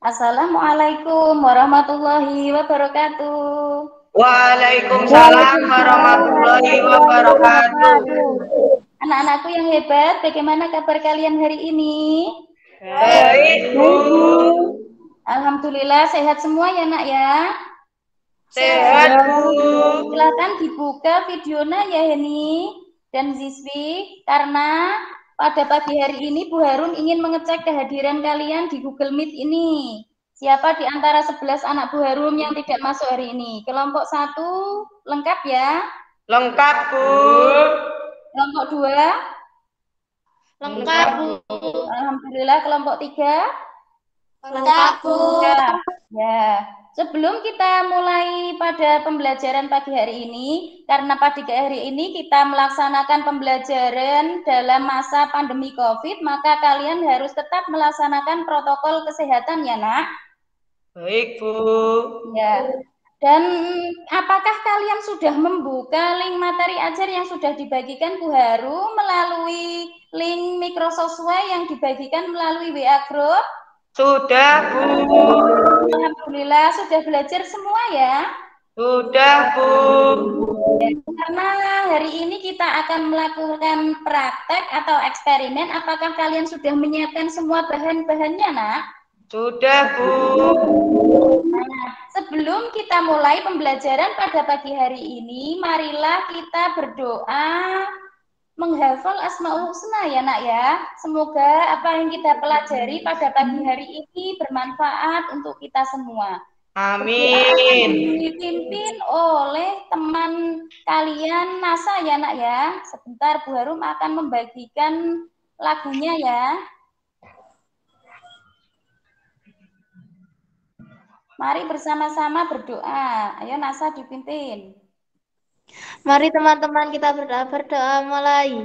Assalamualaikum warahmatullahi wabarakatuh. Waalaikumsalam warahmatullahi wabarakatuh. Anak-anakku yang hebat, bagaimana kabar kalian hari ini? Baik, Bu. Alhamdulillah sehat semua ya, Nak ya. Sehat, Bu. Silakan dibuka videonya ya, Heni dan Ziswi, karena pada pagi hari ini Bu Harun ingin mengecek kehadiran kalian di Google Meet ini. Siapa di antara 11 anak Bu Harun yang tidak masuk hari ini? Kelompok 1 lengkap ya? Lengkap, Bu. Kelompok 2? Lengkap, Bu. Alhamdulillah. Kelompok 3? Lengkap, Bu. Ya. Sebelum kita mulai pada pembelajaran pagi hari ini, karena pagi hari ini kita melaksanakan pembelajaran dalam masa pandemi COVID, maka kalian harus tetap melaksanakan protokol kesehatan ya, Nak. Baik, Bu. Ya. Dan apakah kalian sudah membuka link materi ajar yang sudah dibagikan Bu Haru melalui link Microsoft Word yang dibagikan melalui WA Group? Sudah, Bu. Alhamdulillah sudah belajar semua ya. Sudah, Bu. Karena hari ini kita akan melakukan praktek atau eksperimen, apakah kalian sudah menyiapkan semua bahan-bahannya, Nak? Sudah, Bu. Nah, sebelum kita mulai pembelajaran pada pagi hari ini, marilah kita berdoa menghafal Asmaul Husna ya, Nak ya. Semoga apa yang kita pelajari pada pagi hari ini bermanfaat untuk kita semua. Amin. Dipimpin oleh teman kalian Nasa ya, Nak ya. Sebentar Bu Harum akan membagikan lagunya ya. Mari bersama-sama berdoa. Ayo Nasa dipimpin. Mari teman-teman kita berdoa mulai.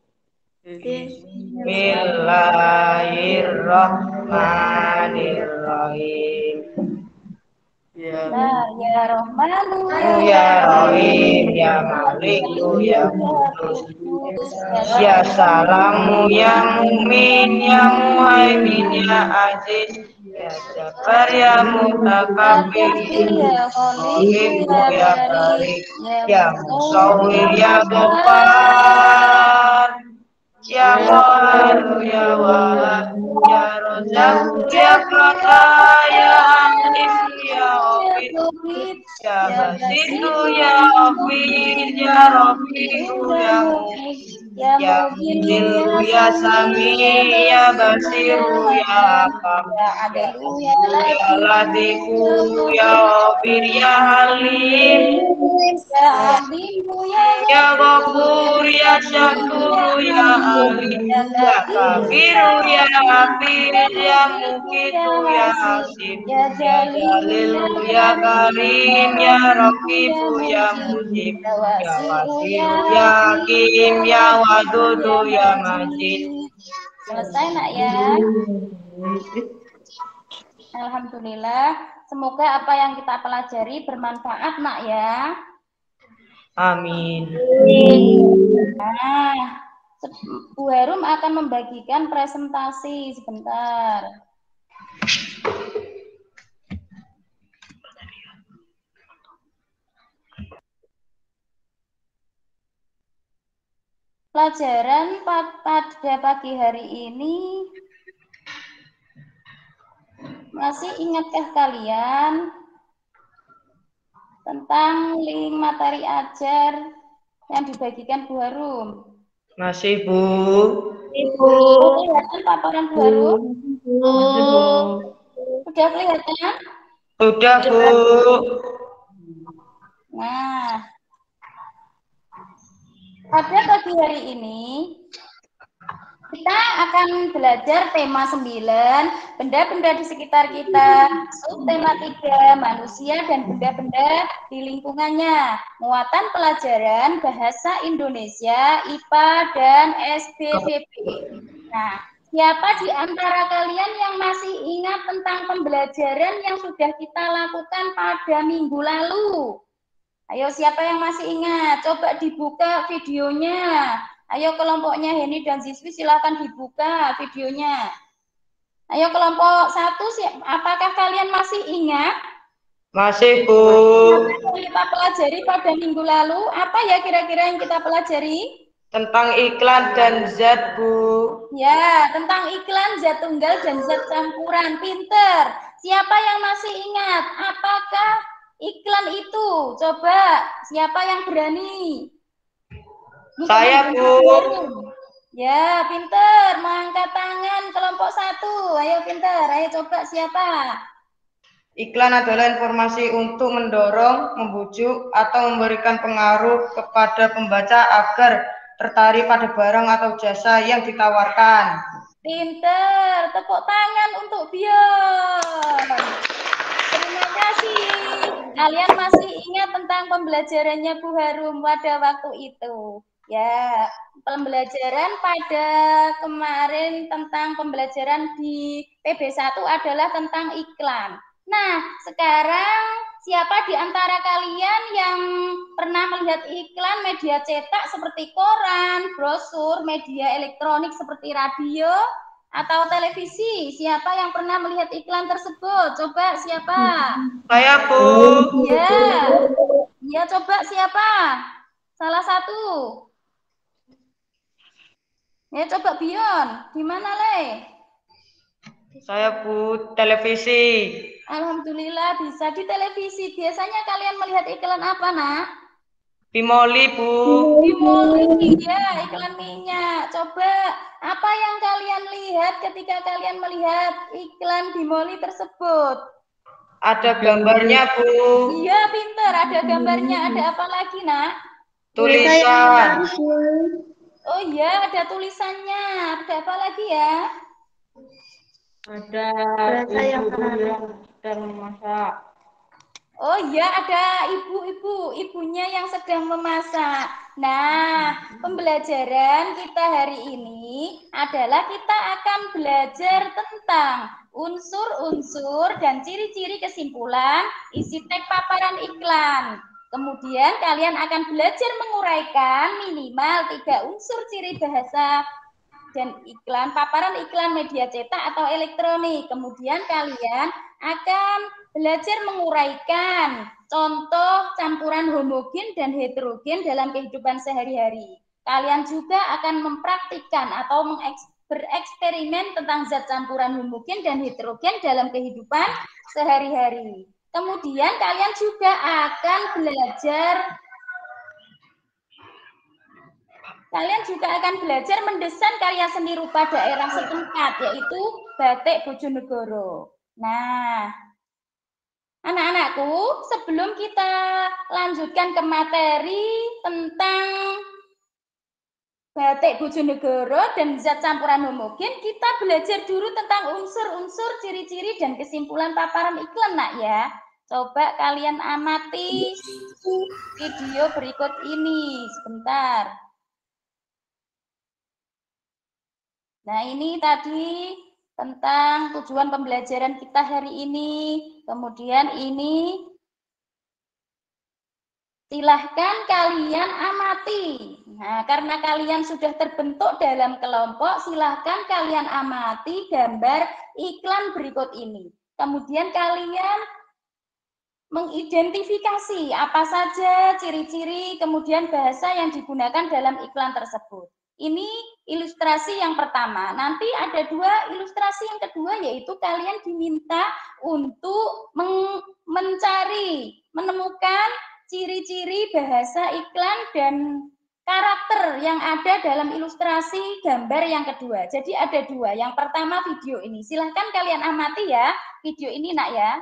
Bismillahirrahmanirrahim. Ya Rahmanu Ya Rahim, Ya Malik, Ya Kudus, Ya Salamu, Ya Mumin, Ya Muhaimin, Ya Aziz, Ya Jabbar, Ya Mutakabir, Ya Khalid, Ya Barik, Ya Musawwir, Ya Ghaffar, Ya Qahar, Ya Wahab, Ya Razak, Ya Fatah, Ya Alim, Ya Hafid, Ya Basitu, Ya Hafid, Ya Rafiqu, Ya Mu'min, Ya Mudillu, Ya Sami, Ya Basiru, Ya Hakam, Ya Latifu, Ya Ghafir, Ya Halim, Ya Ghafur, Ya Syakur, Ya Alim, Ya Kabiru, Ya Hafid, Ya Mukitu, Ya Hasim, Ya Jalil, Ya Karim, Ya Raqibu, Ya Mujib, Ya Wasiru, Ya Hakim, Ya Wadudu, Ya Majid. Selesai Nak ya. Alhamdulillah. Semoga apa yang kita pelajari bermanfaat Nak ya. Amin. Nah, Bu Herum akan membagikan presentasi sebentar. Pelajaran pada pagi hari ini, masih ingatkah kalian tentang link materi ajar yang dibagikan Bu Harum? Masih, Bu. Ibu. Kelihatan paparan Bu Harum? Sudah kelihatan? Sudah, Bu. Nah, pada pagi hari ini kita akan belajar tema 9, benda-benda di sekitar kita, subtema 3, manusia dan benda-benda di lingkungannya, muatan pelajaran bahasa Indonesia, IPA dan SBBP. Nah, siapa di antara kalian yang masih ingat tentang pembelajaran yang sudah kita lakukan pada minggu lalu? Ayo, siapa yang masih ingat? Coba dibuka videonya. Ayo kelompoknya Heni dan Ziswi silakan dibuka videonya. Ayo kelompok 1, apakah kalian masih ingat? Masih, Bu. Apa yang kita pelajari pada minggu lalu? Apa ya kira-kira yang kita pelajari? Tentang iklan dan zat, Bu. Ya, tentang iklan, zat tunggal, dan zat campuran. Pinter. Siapa yang masih ingat? Apakah iklan itu? Coba, siapa yang berani? Saya, Bu. Ya, pinter. Mengangkat tangan kelompok 1. Ayo, pinter. Ayo coba siapa? Iklan adalah informasi untuk mendorong, membujuk, atau memberikan pengaruh kepada pembaca agar tertarik pada barang atau jasa yang ditawarkan. Pinter. Tepuk tangan untuk Bion. Terima kasih. Kalian masih ingat tentang pembelajarannya Bu Harum pada waktu itu? Ya, pembelajaran pada kemarin tentang pembelajaran di PB1 adalah tentang iklan. Nah, sekarang siapa di antara kalian yang pernah melihat iklan media cetak seperti koran, brosur, media elektronik seperti radio, atau televisi? Siapa yang pernah melihat iklan tersebut? Coba siapa? Saya, Bu. Ya, ya coba siapa? Salah satu. Ya coba Bion. Di mana Le? Saya, Bu, televisi. Alhamdulillah bisa di televisi. Biasanya kalian melihat iklan apa, Nak? Bimoli, Bu. Bimoli, ya, iklan minyak. Coba, apa yang kalian lihat ketika kalian melihat iklan Bimoli tersebut? Ada gambarnya, Bu. Iya, pinter. Ada gambarnya. Ada apa lagi, Nak? Tulisan. Oh iya, ada tulisannya. Ada apa lagi ya? Ada ibu yang sedang memasak. Oh iya, ada ibunya yang sedang memasak. Nah, pembelajaran kita hari ini adalah kita akan belajar tentang unsur-unsur dan ciri-ciri kesimpulan isi teks paparan iklan. Kemudian kalian akan belajar menguraikan minimal 3 unsur ciri bahasa dan iklan, paparan iklan media cetak atau elektronik. Kemudian kalian akan belajar menguraikan contoh campuran homogen dan heterogen dalam kehidupan sehari-hari. Kalian juga akan mempraktikkan atau bereksperimen tentang zat campuran homogen dan heterogen dalam kehidupan sehari-hari. Kemudian kalian juga akan belajar mendesain karya seni rupa daerah setempat, yaitu batik Bojonegoro. Nah, anak-anakku, sebelum kita lanjutkan ke materi tentang batik Bojonegoro dan zat campuran homogen, kita belajar dulu tentang unsur-unsur, ciri-ciri, dan kesimpulan paparan iklan, Nak ya. Coba kalian amati video berikut ini. Sebentar. Nah, ini tadi tentang tujuan pembelajaran kita hari ini. Kemudian ini silahkan kalian amati. Nah, karena kalian sudah terbentuk dalam kelompok, silahkan kalian amati gambar iklan berikut ini. Kemudian kalian mengidentifikasi apa saja ciri-ciri, kemudian bahasa yang digunakan dalam iklan tersebut. Ini ilustrasi yang pertama. Nanti ada 2 ilustrasi yang kedua, yaitu kalian diminta untuk menemukan ciri-ciri bahasa iklan dan karakter yang ada dalam ilustrasi gambar yang kedua. Jadi ada 2. Yang pertama video ini. Silahkan kalian amati ya video ini, Nak ya.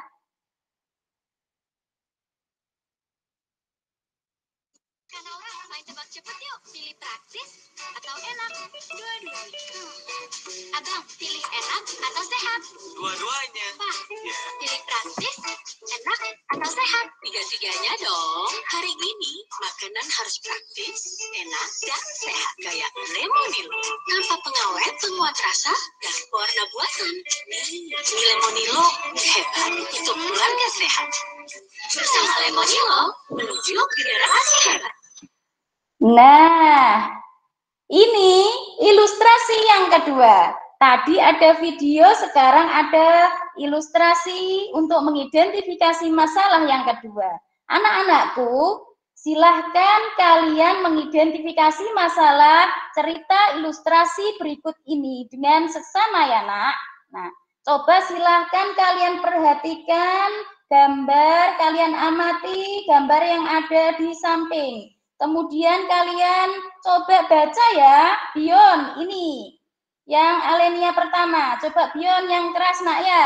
Karena orang main tebak cepet yuk, pilih praktis atau enak, dua-duanya. Abang, pilih enak atau sehat? Dua-duanya. Pak, pilih praktis, enak atau sehat? Tiga-tiganya dong. Hari ini makanan harus praktis, enak, dan sehat. Kayak Lemonilo. Tanpa pengawet, penguat rasa, dan warna buatan. Ini Lemonilo hebat untuk keluarga sehat. Bersama Lemonilo, menuju generasi hebat. Nah, ini ilustrasi yang kedua. tadi ada video, sekarang ada ilustrasi untuk mengidentifikasi masalah yang kedua. Anak-anakku, silahkan kalian mengidentifikasi masalah cerita ilustrasi berikut ini dengan seksama ya nak. Nah, coba silahkan kalian perhatikan gambar, kalian amati gambar yang ada di samping. Kemudian kalian coba baca ya, Bion ini. Yang Alenia pertama, coba Bion yang keras nak ya.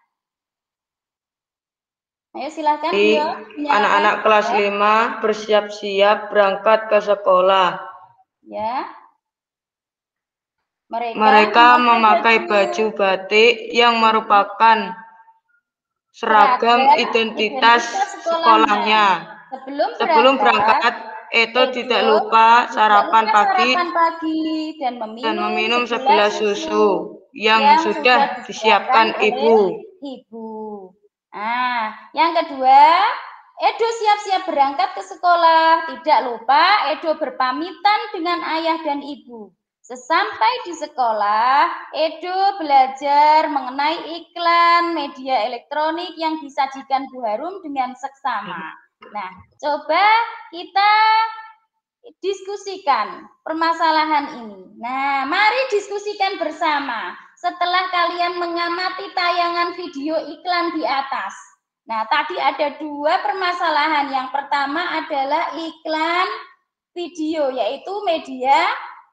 Ayo silahkan Bion. Anak-anak kelas 5 bersiap-siap berangkat ke sekolah. Ya. Mereka memakai baju batik yang merupakan seragam identitas sekolahnya. Sebelum berangkat, Edo tidak lupa sarapan pagi dan meminum segelas susu yang sudah disiapkan ibu. Nah, yang kedua, Edo siap-siap berangkat ke sekolah. Tidak lupa Edo berpamitan dengan ayah dan ibu. Sesampai di sekolah, Edo belajar mengenai iklan media elektronik yang disajikan Bu Harum dengan seksama. Nah, coba kita diskusikan permasalahan ini. Nah, mari diskusikan bersama setelah kalian mengamati tayangan video iklan di atas. Nah, tadi ada dua permasalahan. Yang pertama adalah iklan video, yaitu media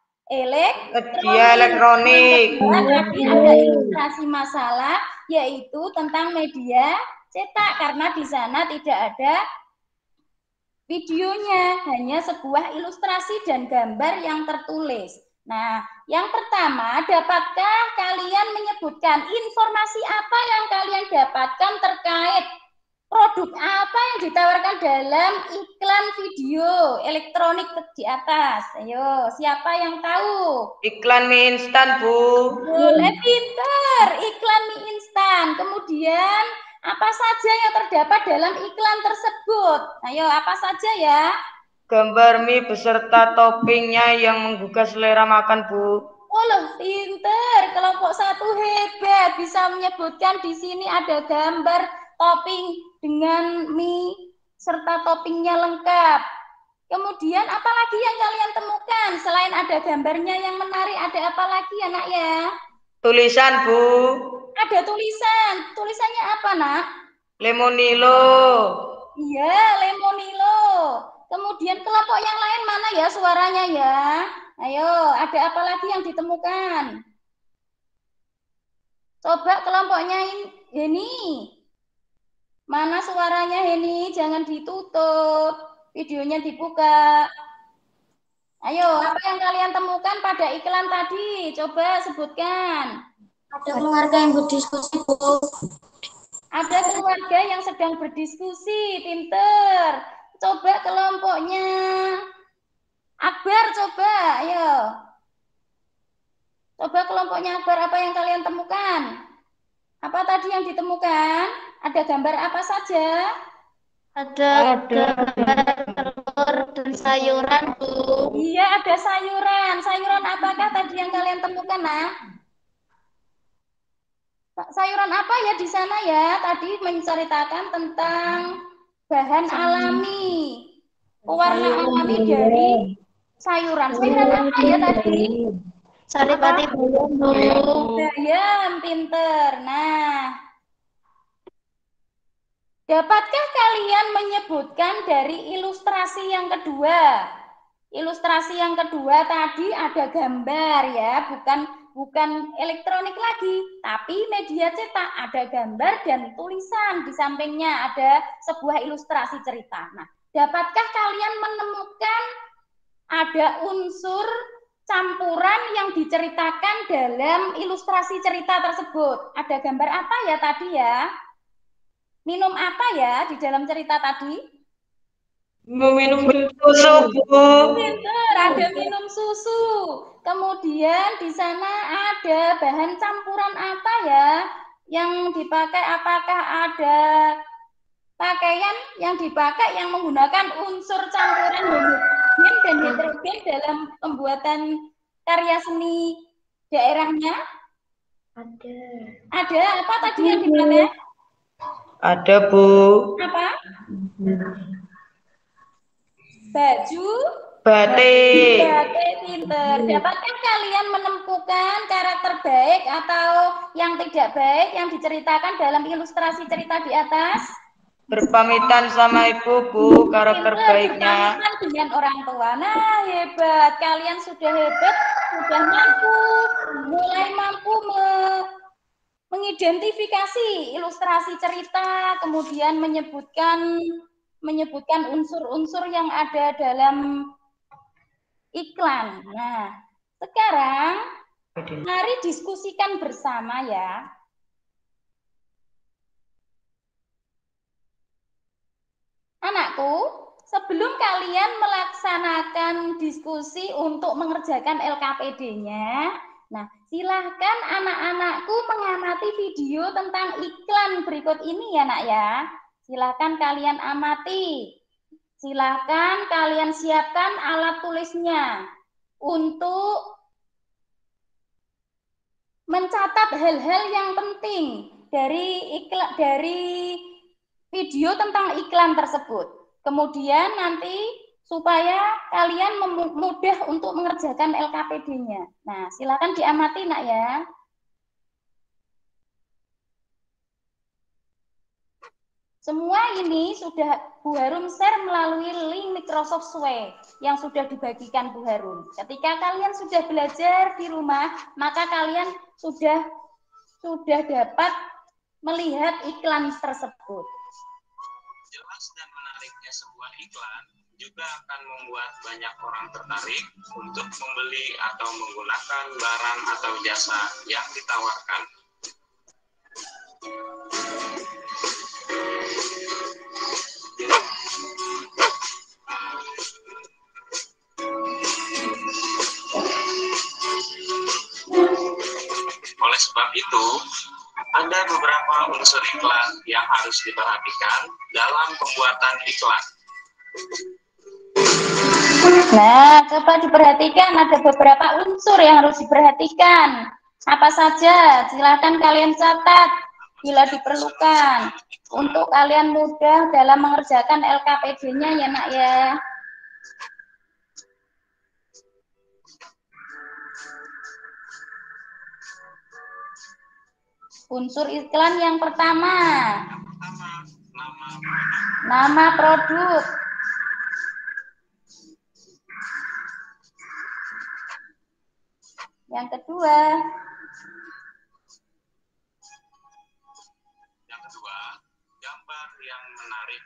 elektronik. Tadi ada ilustrasi masalah, yaitu tentang media cetak, karena di sana tidak ada videonya, hanya sebuah ilustrasi dan gambar yang tertulis. Nah, yang pertama, dapatkah kalian menyebutkan informasi apa yang kalian dapatkan terkait produk apa yang ditawarkan dalam iklan video elektronik di atas? Ayo, siapa yang tahu? Iklan mie instan, Bu. Boleh, pinter. Iklan mie instan. Kemudian apa saja yang terdapat dalam iklan tersebut? Ayo, apa saja ya? Gambar mie beserta toppingnya yang menggugah selera makan, Bu. Oh loh, pinter. Kelompok 1 hebat. Bisa menyebutkan di sini ada gambar topping dengan mie serta toppingnya lengkap. Kemudian apa lagi yang kalian temukan? Selain ada gambarnya yang menarik, ada apa lagi ya nak ya? Tulisan, Bu. Ada tulisan. Tulisannya apa nak? Lemonilo. Iya, Lemonilo. Kemudian kelompok yang lain mana ya suaranya ya? Ayo, ada apa lagi yang ditemukan? Coba kelompoknya ini. Mana suaranya Heni? Jangan ditutup. Videonya dibuka. Ayo, apa yang kalian temukan pada iklan tadi? Coba sebutkan. Ada keluarga yang berdiskusi, Bu. Ada keluarga yang sedang berdiskusi. Pinter. Coba kelompoknya. Akbar, coba. Ayo. Coba kelompoknya Akbar, apa yang kalian temukan? Apa tadi yang ditemukan? Ada gambar apa saja? Ada gambar telur dan sayuran, Bu. Iya, ada sayuran. Sayuran apakah tadi yang kalian temukan, nak? Sayuran apa ya di sana ya? Tadi menceritakan tentang bahan alami. Pewarna alami dari sayuran. Sayuran apa ya tadi? Saripati bayam, Bu. Bayam, pinter. Nah, dapatkah kalian menyebutkan dari ilustrasi yang kedua? Ilustrasi yang kedua tadi ada gambar ya, bukan elektronik lagi, tapi media cetak, ada gambar dan tulisan, di sampingnya ada sebuah ilustrasi cerita. Nah, dapatkah kalian menemukan ada unsur campuran yang diceritakan dalam ilustrasi cerita tersebut? Ada gambar apa ya tadi ya? Minum apa ya di dalam cerita tadi? Meminum susu, Bu. Pinter, ada minum susu. Kemudian di sana ada bahan campuran apa ya yang dipakai? Apakah ada pakaian yang dipakai yang menggunakan unsur campuran hidrogen dan nitrogen dalam pembuatan karya seni daerahnya? Ada apa tadi yang dipakai? Ada, Bu. Apa? Baju? Batik. Batik, pinter. Dapatkah kalian menemukan karakter baik atau yang tidak baik yang diceritakan dalam ilustrasi cerita di atas? Berpamitan sama Ibu, Bu, karakter Pinter, baiknya. berpamitan dengan orang tua. Nah, hebat. Kalian sudah hebat, sudah mulai mampu mengidentifikasi ilustrasi cerita, kemudian menyebutkan unsur-unsur yang ada dalam iklan. Nah, sekarang mari diskusikan bersama ya. Anakku, sebelum kalian melaksanakan diskusi untuk mengerjakan LKPD-nya, nah, silahkan anak-anakku mengamati video tentang iklan berikut ini ya, Nak ya. Silahkan kalian amati. Silahkan kalian siapkan alat tulisnya untuk mencatat hal-hal yang penting dari video tentang iklan tersebut. Kemudian nanti supaya kalian mudah untuk mengerjakan LKPD-nya. Nah, silakan diamati, Nak ya. Semua ini sudah Bu Harum share melalui link Microsoft Suite yang sudah dibagikan Bu Harum. Ketika kalian sudah belajar di rumah, maka kalian sudah dapat melihat iklan tersebut. Jelas dan menariknya sebuah iklan juga akan membuat banyak orang tertarik untuk membeli atau menggunakan barang atau jasa yang ditawarkan. Oleh sebab itu, ada beberapa unsur iklan yang harus diperhatikan dalam pembuatan iklan. Nah, coba diperhatikan, ada beberapa unsur yang harus diperhatikan. Apa saja? Silakan kalian catat bila diperlukan. Untuk kalian mudah dalam mengerjakan LKPD-nya ya, Nak ya. Unsur iklan yang pertama, nama produk. Yang kedua, gambar yang menarik.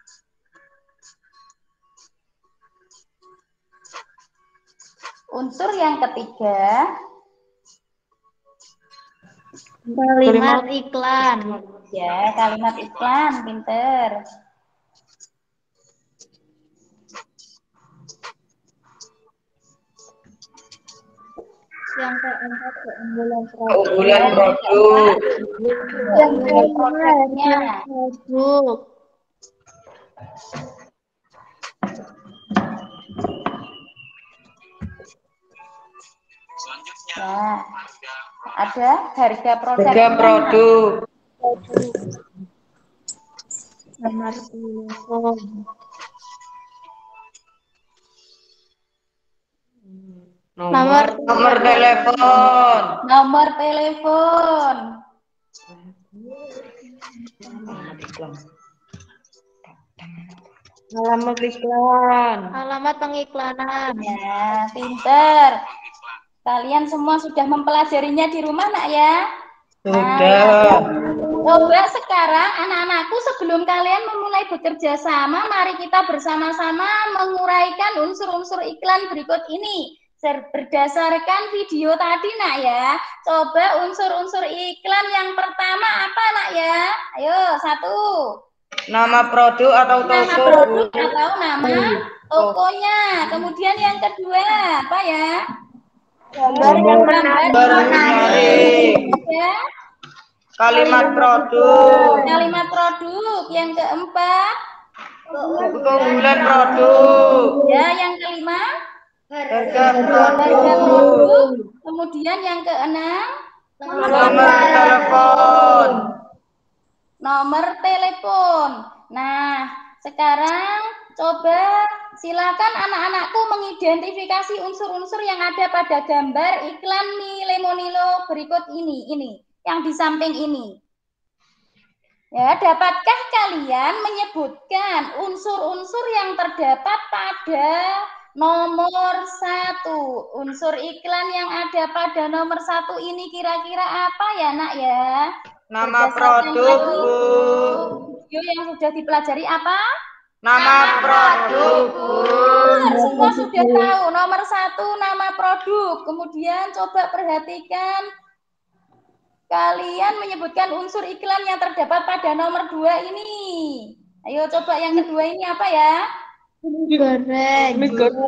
unsur yang ketiga, Kalimat iklan. ya, kalimat iklan, pinter. Yang keempat, keunggulan Keunggulan produk. Yang produknya. produk. Selanjutnya, Nah, ada harga produk. Harga produk. Nomor telepon. Nomor telepon. Nomor telepon. Alamat iklan. Alamat pengiklanan. Ya, pinter. Kalian semua sudah mempelajarinya di rumah, Nak ya? Sudah. Coba sekarang anak-anakku sebelum kalian memulai bekerja sama, mari kita bersama-sama menguraikan unsur-unsur iklan berikut ini. Berdasarkan video tadi, Nak ya. Coba unsur-unsur iklan yang pertama apa, Nak ya? Ayo, satu. Nama produk atau toko. Nama produk atau nama tokonya. Kemudian yang kedua, apa ya? Gambar menarik. Ya. Kalimat produk. Kalimat produk. Yang keempat, Keunggulan produk. ya, yang kelima, Harga harga produk. produk. Kemudian yang keenam, Nomor telepon. Nomor telepon. Nah, sekarang coba silakan anak-anakku mengidentifikasi unsur-unsur yang ada pada gambar iklan mie Lemonilo berikut ini yang di samping ini. Ya, dapatkah kalian menyebutkan unsur-unsur yang terdapat pada nomor 1? Unsur iklan yang ada pada nomor 1 ini kira-kira apa ya, Nak ya? Nama produk, Bu. Video yang sudah dipelajari apa? Nama produk, Bu. Semua sudah tahu. Nomor 1 nama produk. Kemudian coba perhatikan kalian menyebutkan unsur iklan yang terdapat pada nomor 2 ini. Ayo coba yang kedua ini apa ya? Goreng.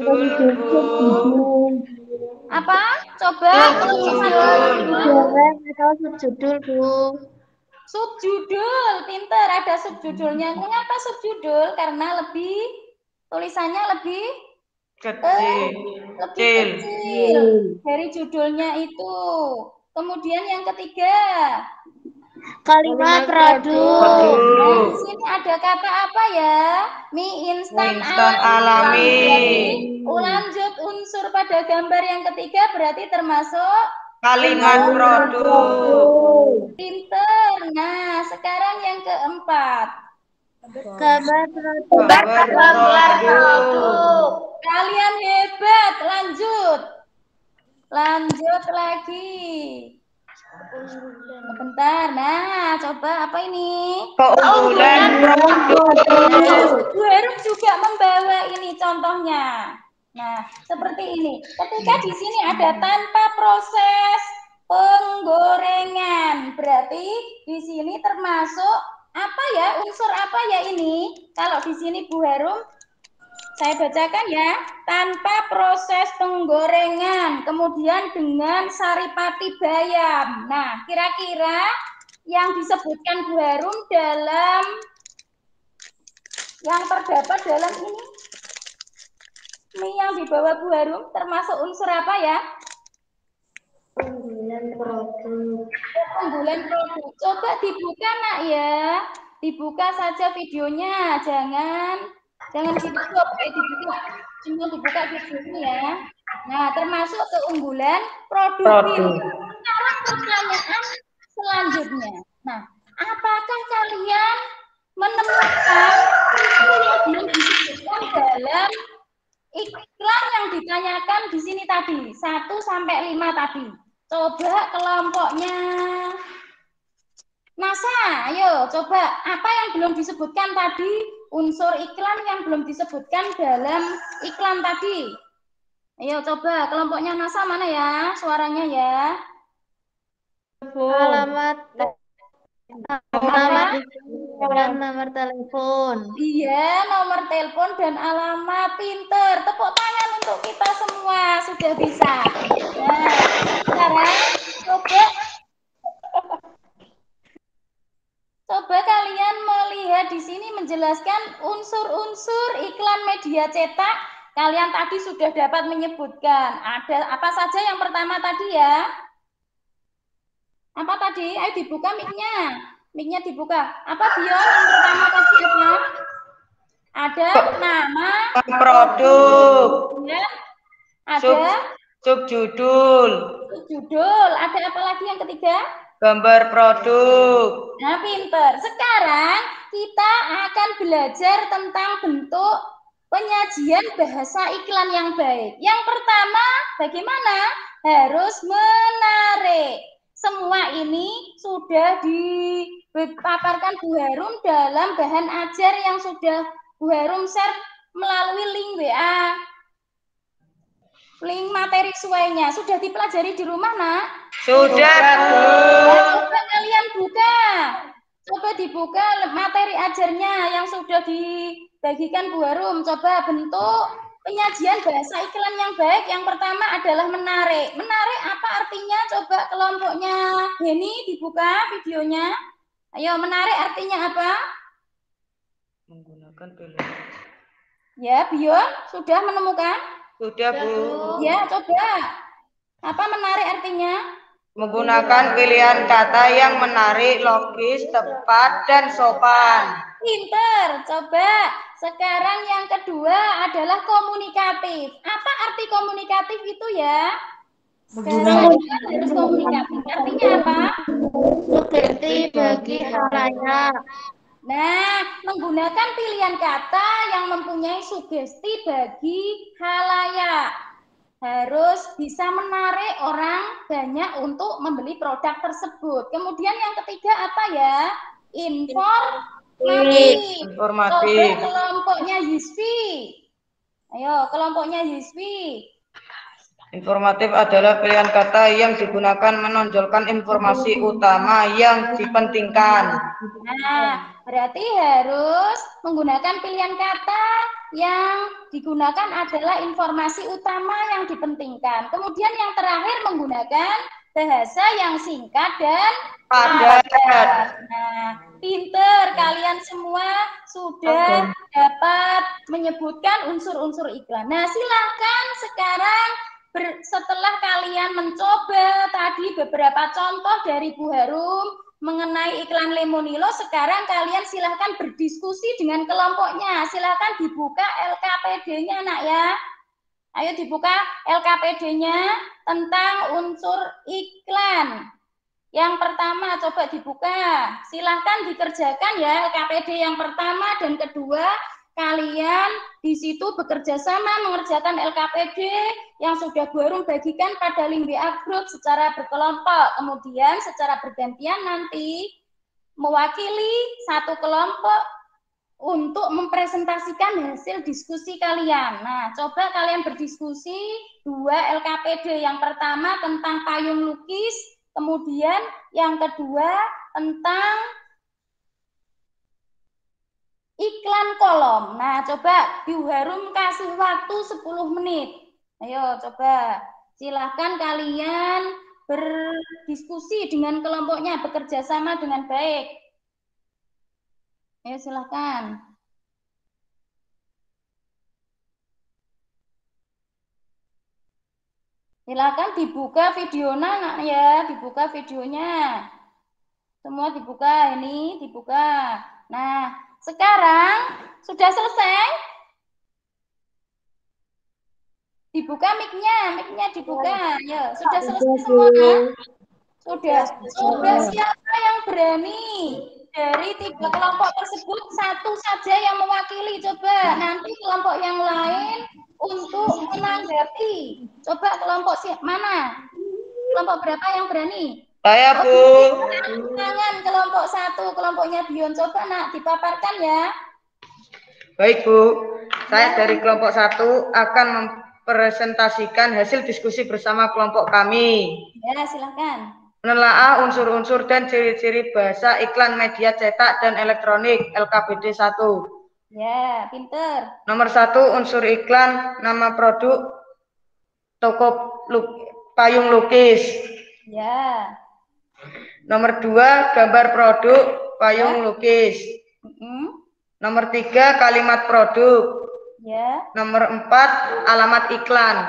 Apa? Coba. Goreng atau subjudul, Bu. Subjudul, pinter. Ada subjudulnya. Mengapa subjudul? Karena lebih tulisannya lebih kecil dari judulnya itu. Kemudian yang ketiga, Kalimat produk. Nah, di sini ada kata apa ya? Mie instan alami. Lanjut unsur pada gambar yang ketiga berarti termasuk Kalimat produk. Pinter. Nah, sekarang yang keempat. Gambar produk. Kalian hebat. Lanjut lagi. Sebentar. Nah, coba apa ini? Keunggulan produk. Bu Herum juga membawa ini contohnya. Nah, seperti ini. Ketika di sini ada tanpa proses penggorengan, berarti di sini termasuk apa ya? Unsur apa ya ini? Kalau di sini Bu Herum, saya bacakan ya. Tanpa proses penggorengan, kemudian dengan saripati bayam. Nah, kira-kira yang disebutkan Bu Herum dalam yang terdapat dalam ini mie yang dibawa Bu Herum termasuk unsur apa ya? Unggulan produk. Unggulan produk. Coba dibuka Nak ya. Dibuka saja videonya, jangan dibuka, dibuka. Cuma dibuka videonya ya. Nah, termasuk keunggulan produk. Sekarang pertanyaan selanjutnya. Nah, apakah kalian menemukan unsur yang belum disebutkan dalam iklan yang ditanyakan di sini tadi, 1 sampai 5 tadi. Coba kelompoknya NASA, ayo coba apa yang belum disebutkan tadi, unsur iklan yang belum disebutkan dalam iklan tadi. Ayo coba kelompoknya NASA mana ya suaranya ya? Alamat nomor telepon. Iya, nomor telepon dan alamat. Pinter. Tepuk tangan untuk kita semua. Sudah bisa. Nah, sekarang coba kalian melihat di sini menjelaskan unsur-unsur iklan media cetak. Kalian tadi sudah dapat menyebutkan. Ada apa saja yang pertama tadi ya? Apa tadi? Ayo dibuka mic-nya. Mic-nya dibuka. Apa Bion yang pertama tadi apa? Ada nama produk. Ya. Ada subjudul. Ada apa lagi yang ketiga? Gambar produk. Nah, pinter. Sekarang kita akan belajar tentang bentuk penyajian bahasa iklan yang baik. Yang pertama, bagaimana? Harus menarik. Semua ini sudah dipaparkan Bu Herum dalam bahan ajar yang sudah Bu Herum share melalui link WA. Link materi sesuainya. Sudah dipelajari di rumah, Nak? Sudah, Bu. Coba kalian buka. Coba dibuka materi ajarnya yang sudah dibagikan Bu Herum. Coba bentuk penyajian bahasa iklan yang baik. Yang pertama adalah menarik. Menarik apa artinya? Coba kelompoknya Heni dibuka videonya. Ayo, menarik artinya apa? Menggunakan pilihan. Ya, Bion sudah menemukan? Sudah, Bu. Ya, coba. Apa menarik artinya? Menggunakan pilihan kata yang menarik, logis, tepat, dan sopan. Pinter. Coba sekarang yang kedua adalah komunikatif. Apa arti komunikatif itu ya? Sekarang harus komunikatif. Artinya apa? Sugesti bagi halayak. Nah, menggunakan pilihan kata yang mempunyai sugesti bagi halayak. Harus bisa menarik orang banyak untuk membeli produk tersebut. Kemudian yang ketiga apa ya? Informatif. Informatif. Coba kelompoknya Yusfi. Ayo, kelompoknya Yusfi. Informatif adalah pilihan kata yang digunakan menonjolkan informasi utama yang dipentingkan. Nah, berarti harus menggunakan pilihan kata yang digunakan adalah informasi utama yang dipentingkan. Kemudian yang terakhir menggunakan bahasa yang singkat dan padat. Nah, pinter kalian semua sudah dapat menyebutkan unsur-unsur iklan. Nah, silakan sekarang setelah kalian mencoba tadi beberapa contoh dari Bu Harum mengenai iklan Lemonilo, sekarang kalian silahkan berdiskusi dengan kelompoknya. Silahkan dibuka LKPD-nya, nak ya. Ayo dibuka LKPD-nya tentang unsur iklan. Yang pertama coba dibuka. Silahkan dikerjakan ya LKPD yang pertama dan kedua. Kalian di situ bekerja sama mengerjakan LKPD yang sudah Bu Harum bagikan pada link WA group secara berkelompok. Kemudian secara bergantian nanti mewakili satu kelompok untuk mempresentasikan hasil diskusi kalian. Nah, coba kalian berdiskusi 2 LKPD. Yang pertama tentang payung lukis, kemudian yang kedua tentang iklan kolom. Nah, coba Bu Harum kasih waktu 10 menit. Ayo, coba. Silahkan kalian berdiskusi dengan kelompoknya, bekerja sama dengan baik. Ayo, silahkan. Silahkan dibuka videonya, nak ya. Dibuka videonya. Semua dibuka, ini dibuka. Nah, sekarang sudah selesai? Dibuka mic-nya dibuka. Ya, sudah selesai semua? Sudah. Coba siapa yang berani dari 3 kelompok tersebut satu saja yang mewakili? Coba nanti kelompok yang lain untuk menanggapi. Coba kelompok mana? Kelompok berapa yang berani? Saya, Bu. Tangan kelompok 1, kelompoknya Bion. Coba nak dipaparkan ya. Baik, Bu. Saya dari kelompok 1 akan mempresentasikan hasil diskusi bersama kelompok kami. Ya, silakan. Menelaah unsur-unsur dan ciri-ciri bahasa iklan media cetak dan elektronik LKPD 1. Ya, pinter. Nomor 1, unsur iklan, nama produk, toko payung lukis. Ya. Nomor 2, gambar produk payung lukis. Nomor 3, kalimat produk. Ya. Nomor 4, alamat iklan.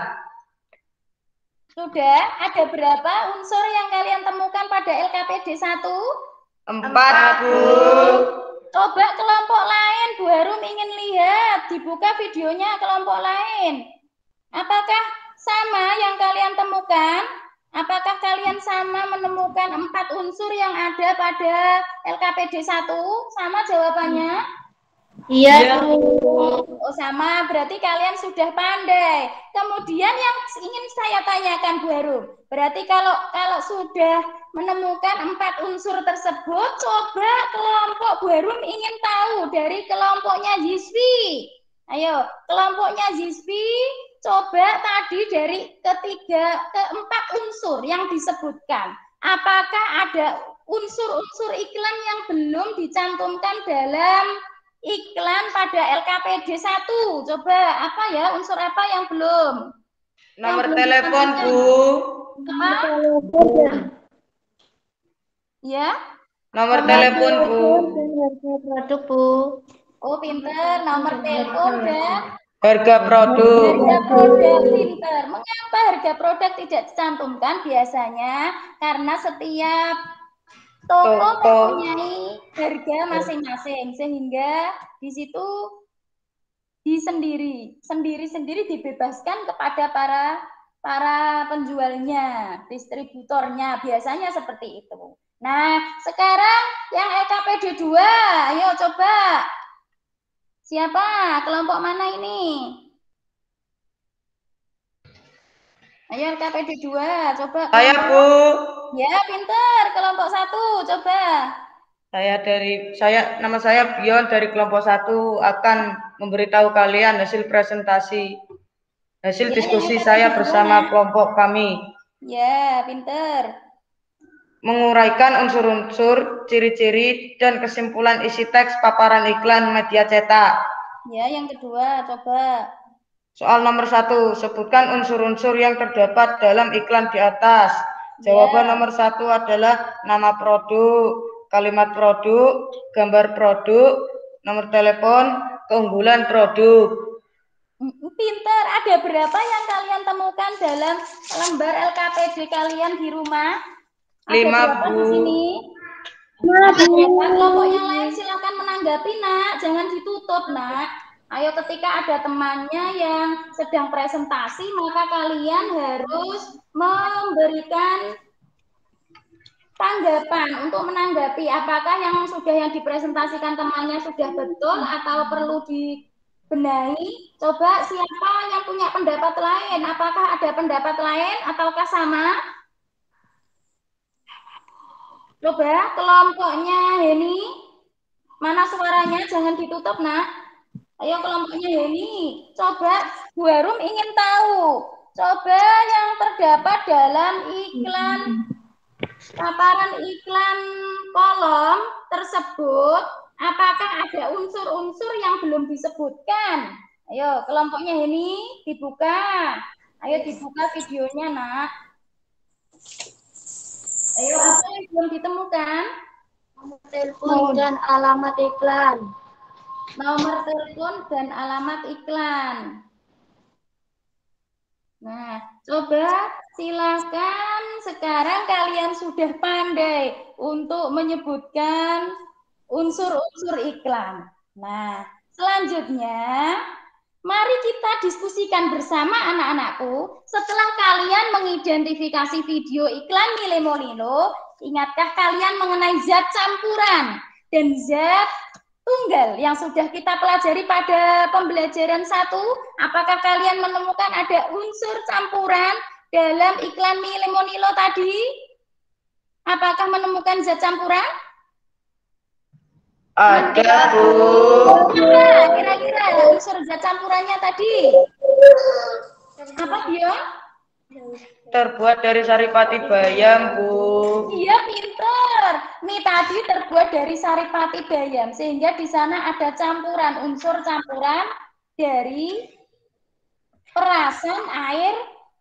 Sudah ada berapa unsur yang kalian temukan pada LKPD 1? 4, Bu. Coba kelompok lain, Bu Harum ingin lihat. Dibuka videonya kelompok lain. Apakah sama yang kalian temukan? Apakah kalian sama menemukan 4 unsur yang ada pada LKPD 1? Sama jawabannya? Iya, Bu. Oh, sama, berarti kalian sudah pandai. Kemudian yang ingin saya tanyakan, Bu Harum, berarti kalau sudah menemukan 4 unsur tersebut, coba kelompok Bu Harum ingin tahu dari kelompoknya Yisvi. Ayo, kelompoknya Yisvi, coba tadi dari keempat unsur yang disebutkan, apakah ada unsur-unsur iklan yang belum dicantumkan dalam iklan pada LKPD 1? Coba apa ya, unsur apa yang belum? Nomor telepon, Bu. Apa? Ya? Nomor telepon, Bu. Produk, Bu. Oh, pinter. Nomor telepon dan Harga produk. Harga produk, pinter. Mengapa harga produk tidak dicantumkan? Biasanya karena setiap toko mempunyai harga masing-masing, sehingga di situ sendiri dibebaskan kepada para penjualnya, distributornya, biasanya seperti itu. Nah, sekarang yang LKPD 2, ayo coba. Siapa? Kelompok mana ini? Ayo LKPD 2, coba. Saya, Bu. Ya, pinter. Kelompok 1, coba. Nama saya Bion dari kelompok 1 akan memberitahu kalian hasil presentasi, hasil diskusi saya bersama kelompok kami. Ya, pinter. Menguraikan unsur-unsur, ciri-ciri, dan kesimpulan isi teks paparan iklan media cetak. Ya, yang kedua, coba. Soal nomor 1, sebutkan unsur-unsur yang terdapat dalam iklan di atas. Jawaban nomor 1 adalah nama produk, kalimat produk, gambar produk, nomor telepon, keunggulan produk. Pinter. Ada berapa yang kalian temukan dalam lembar LKPD kalian di rumah? Ada 5, berapa Bu. di sini? Ada berapa? Kelompok yang lain silakan menanggapi, Nak. Jangan ditutup, Nak. Ayo, ketika ada temannya yang sedang presentasi, maka kalian harus memberikan tanggapan untuk menanggapi apakah yang dipresentasikan temannya sudah betul atau perlu dibenahi. Coba siapa yang punya pendapat lain? Apakah ada pendapat lain ataukah sama? Coba kelompoknya Heni, mana suaranya? Jangan ditutup, Nak. Ayo kelompoknya Heni, coba Bu Harum ingin tahu. Coba yang terdapat dalam iklan paparan iklan kolom tersebut, apakah ada unsur-unsur yang belum disebutkan? Ayo, kelompoknya ini dibuka. Ayo dibuka videonya, Nak. Ayo, apa yang belum ditemukan? Nomor telepon dan alamat iklan. Nomor telepon dan alamat iklan. Nah, coba silakan sekarang kalian sudah pandai untuk menyebutkan unsur-unsur iklan. Nah, selanjutnya mari kita diskusikan bersama anak-anakku. Setelah kalian mengidentifikasi video iklan Mile Molino, ingatkah kalian mengenai zat campuran dan zat tunggal yang sudah kita pelajari pada pembelajaran 1? Apakah kalian menemukan ada unsur campuran dalam iklan Mile Molino tadi? Apakah menemukan zat campuran? Ada, Bu. Kira-kira unsur zat campurannya tadi? Apa, Bio? Terbuat dari saripati bayam, Bu. Iya, pinter. Mie tadi terbuat dari saripati bayam, sehingga di sana ada campuran, unsur campuran dari perasan air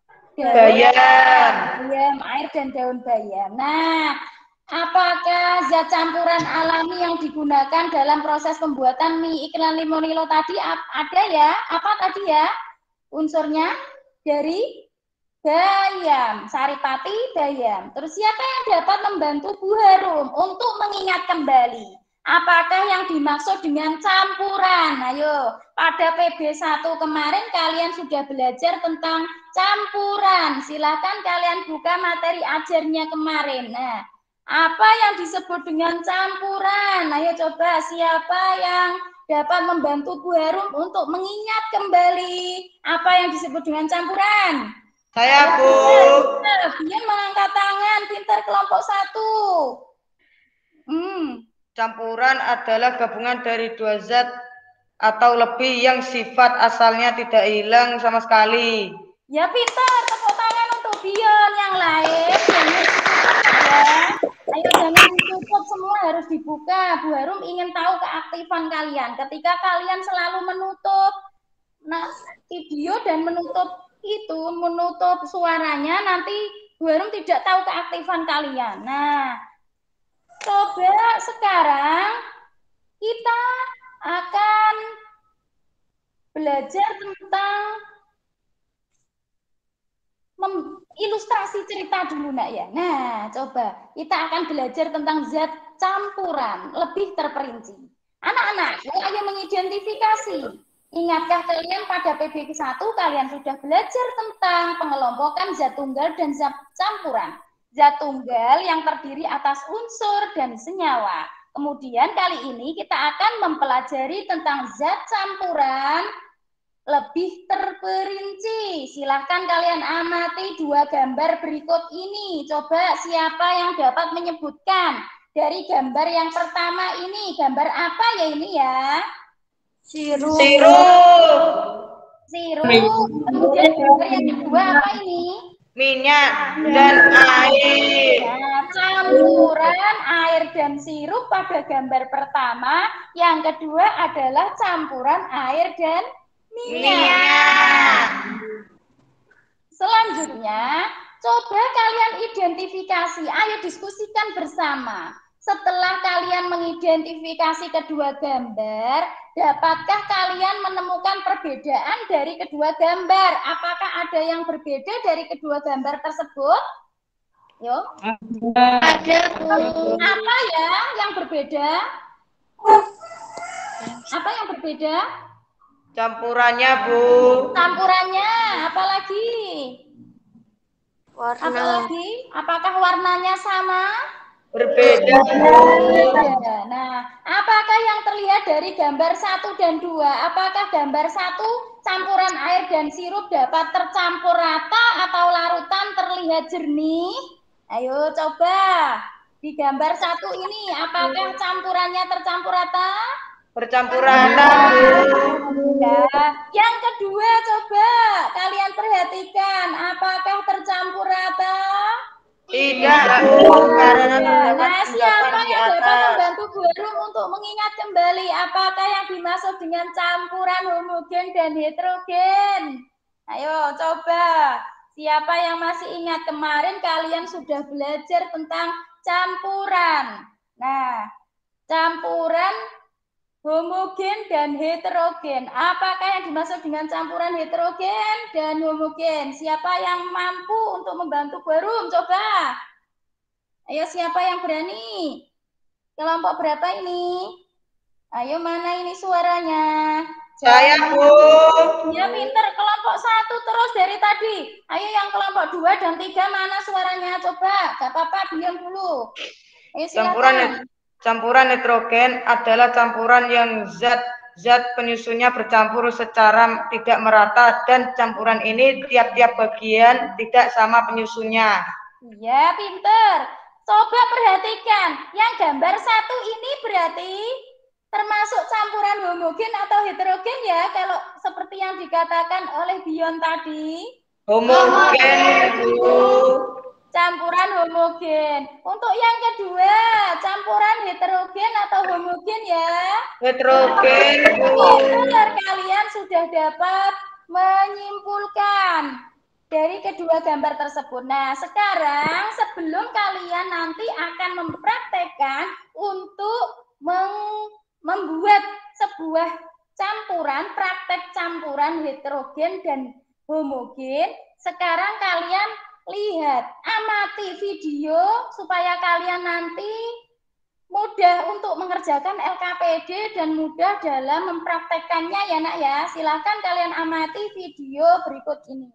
bayam, air dan daun bayam. Nah, apakah zat campuran alami yang digunakan dalam proses pembuatan mie iklan Limonilo tadi ada ya? Apa tadi ya? Unsurnya dari bayam, saripati bayam. Terus siapa yang dapat membantu Bu Harum untuk mengingat kembali? Apakah yang dimaksud dengan campuran? Ayo, pada PB1 kemarin kalian sudah belajar tentang campuran. Silakan kalian buka materi ajarnya kemarin. Nah, apa yang disebut dengan campuran? Ayo coba siapa yang dapat membantu Bu Harum untuk mengingat kembali apa yang disebut dengan campuran? Saya, Bu. Dia mengangkat tangan, pintar kelompok 1. Campuran adalah gabungan dari dua zat atau lebih yang sifat asalnya tidak hilang sama sekali. Ya, pintar. Tepuk tangan untuk Bion. Yang lain jangan ditutup ya. Ayo jangan ditutup, semua harus dibuka. Bu Harum ingin tahu keaktifan kalian. Ketika kalian selalu menutup video dan menutup suaranya, nanti Bu Harum tidak tahu keaktifan kalian. Nah, coba sekarang kita akan belajar tentang ilustrasi cerita dulu nak ya. Nah, coba kita akan belajar tentang zat campuran lebih terperinci. Anak-anak, ayo mengidentifikasi. Ingatkah kalian pada PBG 1 kalian sudah belajar tentang pengelompokan zat tunggal dan zat campuran. Zat tunggal yang terdiri atas unsur dan senyawa. Kemudian kali ini kita akan mempelajari tentang zat campuran lebih terperinci. Silahkan kalian amati dua gambar berikut ini. Coba siapa yang dapat menyebutkan dari gambar yang pertama ini? Gambar apa ya ini ya? Sirup. Kemudian gambar yang kedua apa ini? Minyak dan air. Nah, campuran air dan sirup pada gambar pertama. Yang kedua adalah campuran air dan minyak. Selanjutnya, coba kalian identifikasi. Ayo diskusikan bersama. Setelah kalian mengidentifikasi kedua gambar, dapatkah kalian menemukan perbedaan dari kedua gambar? Apakah ada yang berbeda dari kedua gambar tersebut? Yo. Ada, Bu. Apa ya yang berbeda? Apa yang berbeda? Campurannya, Bu. Campurannya, apalagi? Warna. Apalagi? Apakah warnanya sama? Berbeda, Bu. Berbeda. Nah, apakah yang terlihat dari gambar 1 dan 2? Apakah gambar 1 campuran air dan sirup dapat tercampur rata atau larutan terlihat jernih? Ayo coba. Di gambar 1 ini, apakah campurannya tercampur rata? Bercampur rata, Bu. Ya. Yang kedua coba kalian perhatikan, apakah tercampur rata? Tidak, Bu, karena terdapat Nah, siapa endapan di yang dapat atas. membantu Bu Harum untuk mengingat kembali apakah yang dimaksud dengan campuran homogen dan heterogen? Ayo coba. Siapa yang masih ingat kemarin kalian sudah belajar tentang campuran. Nah, campuran homogen dan heterogen. Apakah yang dimaksud dengan campuran heterogen dan homogen? Siapa yang mampu untuk membantu Bu Harum? Coba. Ayo siapa yang berani? Kelompok berapa ini? Ayo mana ini suaranya? Saya, Bu. Ya pinter, kelompok 1 terus dari tadi. Ayo yang kelompok 2 dan 3 mana suaranya? Coba, gak apa-apa, diam dulu. Ayo silakan. Campuran nitrogen adalah campuran yang zat penyusunnya bercampur secara tidak merata dan campuran ini tiap-tiap bagian tidak sama penyusunnya. Ya, pinter. Coba perhatikan, yang gambar 1 ini berarti termasuk campuran homogen atau heterogen ya, kalau seperti yang dikatakan oleh Bion tadi? Homogen, Bu. Campuran homogen. Untuk yang kedua, campuran heterogen atau homogen ya? Heterogen, Bu. Benar, kalian sudah dapat menyimpulkan dari kedua gambar tersebut. Nah, sekarang sebelum kalian nanti akan mempraktekkan untuk membuat sebuah campuran, praktek campuran heterogen dan homogen, sekarang kalian lihat, amati video supaya kalian nanti mudah untuk mengerjakan LKPD dan mudah dalam mempraktekkannya ya nak ya. Silakan kalian amati video berikut ini.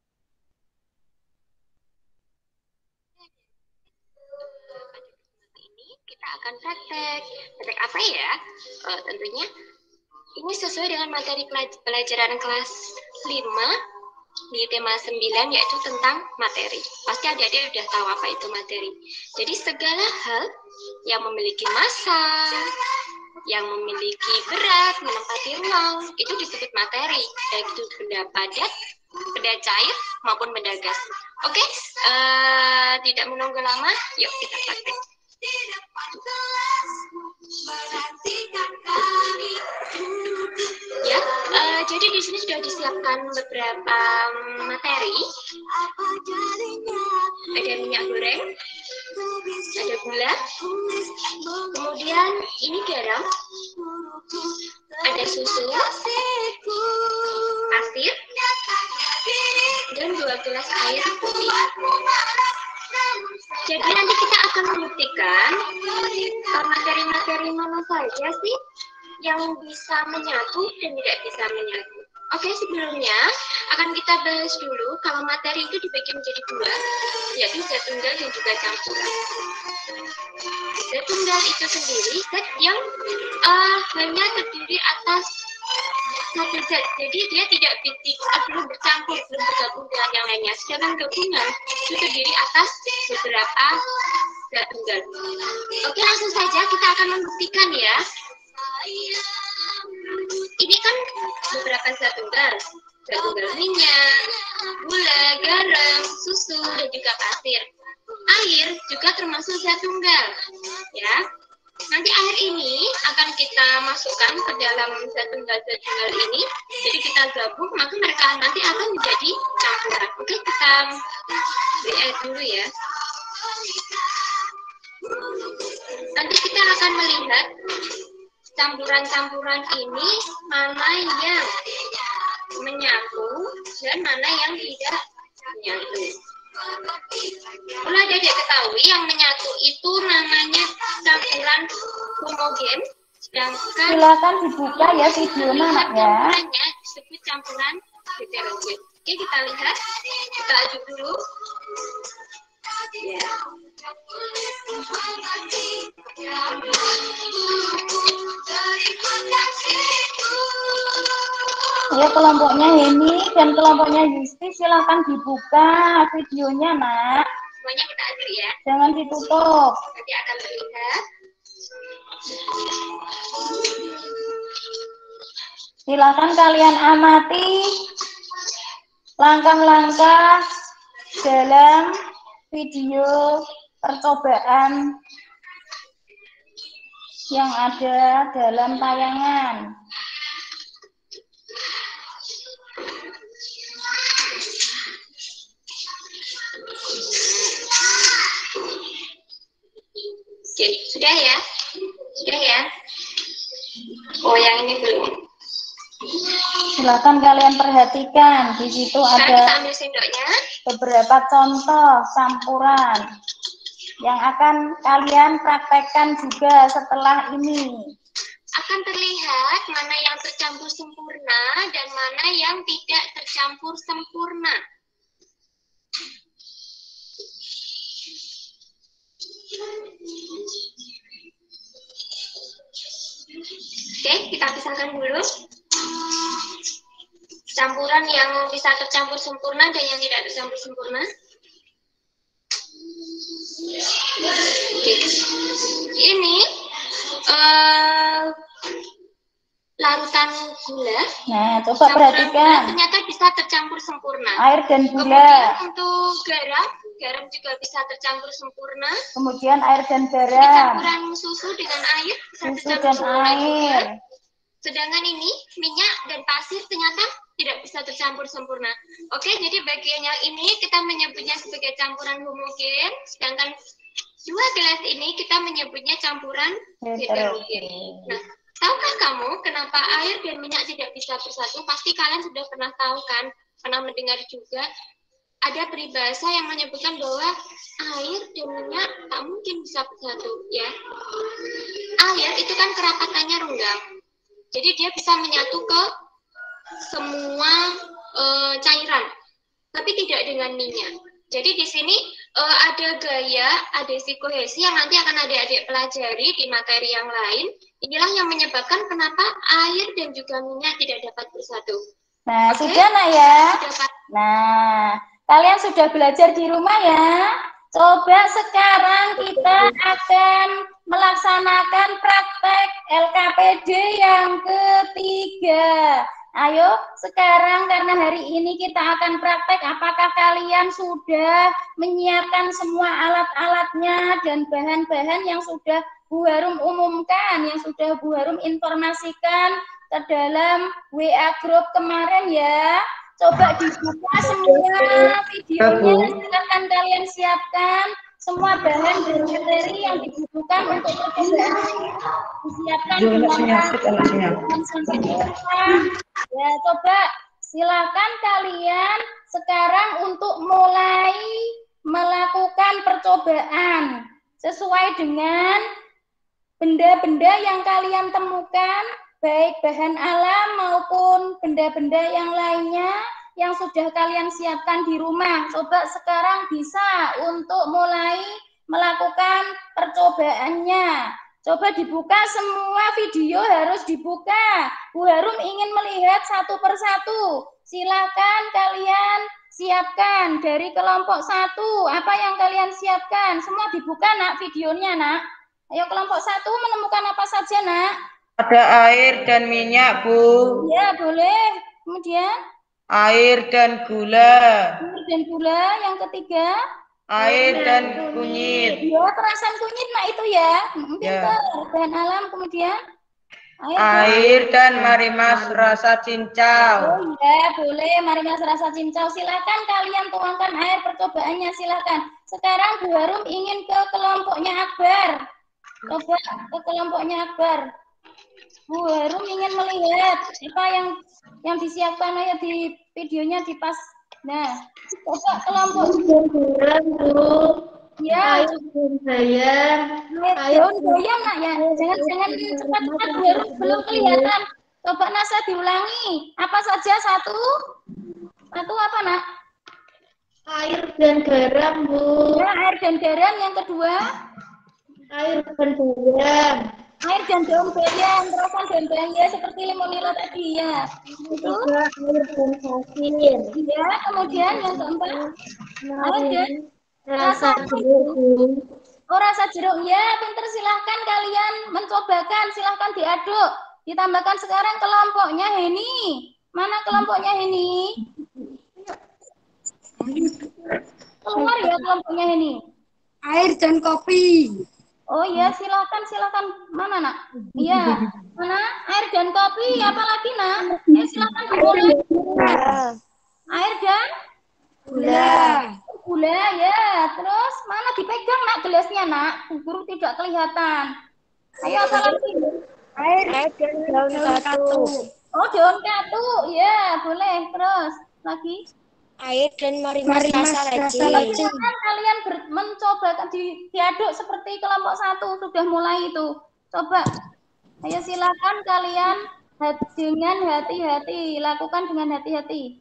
Ini kita akan praktek apa ya? Tentunya ini sesuai dengan materi pelajaran kelas 5 di tema 9, yaitu tentang materi. Pasti adik-adik udah tahu apa itu materi. Jadi segala hal yang memiliki massa, yang memiliki berat, menempati ruang, itu disebut materi. Baik itu benda padat, benda cair, maupun benda gas. Oke, tidak menunggu lama, yuk kita praktek. Ya, jadi di sini sudah disiapkan beberapa materi. Ada minyak goreng, ada gula, kemudian ini garam, ada susu, air putih. Jadi nanti kita akan membuktikan materi-materi mana saja sih yang bisa menyatu dan tidak bisa menyatu. Oke, sebelumnya akan kita bahas dulu kalau materi itu dibagi menjadi dua, yaitu zat tunggal dan juga campuran. Zat tunggal itu sendiri zat yang hanya terdiri atas satu zat, jadi dia tidak belum bercampur, belum bergabung dengan yang lainnya. Sedangkan gabungan itu terdiri atas beberapa zat tunggal. Oke, langsung saja kita akan membuktikan ya. Ini kan beberapa zat tunggal minyak, gula, garam, susu, dan juga pasir. Air juga termasuk zat tunggal, ya. Nanti air ini akan kita masukkan ke dalam zat tunggal ini. Jadi kita gabung, maka mereka nanti akan menjadi campuran. Oke, kita beri air dulu ya. Nanti kita akan melihat campuran-campuran ini mana yang menyatu dan mana yang tidak menyatu. Perlu adik ketahui yang menyatu itu namanya campuran homogen, sedangkan Silakan dibuka ya videonya anak ya. campurannya disebut campuran heterogen. Oke, kita lihat, kita aduk dulu. Ya. Ya, kelompoknya Heni dan kelompoknya Yusti silakan dibuka videonya, Nak. Semuanya kita aduk ya. Jangan ditutup. Nanti akan terlihat. Silakan kalian amati langkah-langkah dalam video percobaan yang ada dalam tayangan. Oke, sudah ya? Sudah ya? Oh, yang ini belum. Silakan kalian perhatikan, di situ Sekarang kita ada ambil sendoknya. beberapa contoh campuran yang akan kalian praktekkan juga setelah ini. Akan terlihat mana yang tercampur sempurna dan mana yang tidak tercampur sempurna. Oke, kita pisahkan dulu. Campuran yang bisa tercampur sempurna dan yang tidak tercampur sempurna. Oke. Ini larutan gula. Nah, coba perhatikan. Ternyata bisa tercampur sempurna. Air dan gula. Kemudian untuk garam juga bisa tercampur sempurna. Kemudian air dan garam. Campuran susu dengan air bisa Susu tercampur dan sempurna air. juga. Sedangkan ini minyak dan pasir ternyata tidak bisa tercampur sempurna. Oke, jadi bagian yang ini kita menyebutnya sebagai campuran homogen, sedangkan dua gelas ini kita menyebutnya campuran heterogen. Nah, tahukah kamu kenapa air dan minyak tidak bisa bersatu? Pasti kalian sudah pernah tahu kan, pernah mendengar juga. Ada peribahasa yang menyebutkan bahwa air dan minyak tak mungkin bisa bersatu, ya. Air itu kan kerapatannya renggang, jadi dia bisa menyatu ke semua cairan, tapi tidak dengan minyak. Jadi di sini ada gaya adhesi kohesi yang nanti akan adik-adik pelajari di materi yang lain. Inilah yang menyebabkan kenapa air dan juga minyak tidak dapat bersatu. Nah, Oke? sudah Nak ya. Sudah, Nah, kalian sudah belajar di rumah ya. Coba sekarang kita akan melaksanakan praktek LKPD yang ketiga. Ayo, sekarang karena hari ini kita akan praktek, apakah kalian sudah menyiapkan semua alat-alatnya dan bahan-bahan yang sudah Bu Harum umumkan, yang sudah Bu Harum informasikan ke dalam WA group kemarin ya. Coba dibuka semua videonya, silakan kalian siapkan semua bahan dan materi yang dibutuhkan untuk percobaan disiapkan di mana. Ya, coba Silakan kalian sekarang untuk mulai melakukan percobaan sesuai dengan benda-benda yang kalian temukan, baik bahan alam maupun benda-benda yang lainnya yang sudah kalian siapkan di rumah. Coba sekarang bisa untuk mulai melakukan percobaannya. Coba dibuka, semua video harus dibuka. Bu Harum ingin melihat satu persatu. Silakan kalian siapkan dari kelompok 1. Apa yang kalian siapkan? Semua dibuka, Nak, videonya, Nak. Ayo kelompok 1 menemukan apa saja, Nak? Ada air dan minyak, Bu. Ya, boleh. Kemudian? Air dan gula. Air dan gula. Yang ketiga? Air dan kunyit. Ya, perasan kunyit, Nak, itu ya. Pintar. Bahan alam, kemudian? Air dan marimas rasa cincau. Oh iya, boleh. Marimas rasa cincau. Silakan kalian tuangkan air percobaannya, silakan. Sekarang Bu Harum ingin ke kelompoknya Akbar. Coba ke kelompoknya Akbar. Bu Harum ingin melihat apa yang disiapkan aja di videonya dipas. Nah, coba kelompok ya, daun goyang, Nak, ya. Jangan cepat-cepat, Bu Harum belum kelihatan. Coba Nasa diulangi. Apa saja satu apa, Nak? Air dan garam, Bu. Ya, air dan garam. Yang kedua? Air dan garam. Air dan daun bayam, perasan daun bayam ya, seperti limonilo tadi ya. Itu Air dan pasir. ya, kemudian yang keempat air dan Rasa jeruk. oh, rasa jeruk ya, pinter. Silahkan kalian mencobakan, silahkan diaduk. Ditambahkan sekarang kelompoknya Heni. Mana kelompoknya Heni? Keluar ya kelompoknya Heni. Air dan kopi. Oh iya, silakan. Mana, Nak? Iya. Mana? Air dan kopi, apalagi, Nak? Ya, silakan dimulai. Air dan gula ya. Terus mana dipegang, Nak, gelasnya, Nak? Bu Guru tidak kelihatan. Ayo, apalagi? Air dan daun katu. Oh, daun katu. Ya, boleh. Terus lagi? Air dan marimas rasa leci. Silakan kalian mencoba diaduk seperti kelompok 1 sudah mulai itu. Coba. Ayo silakan kalian dengan hati-hati, lakukan dengan hati-hati.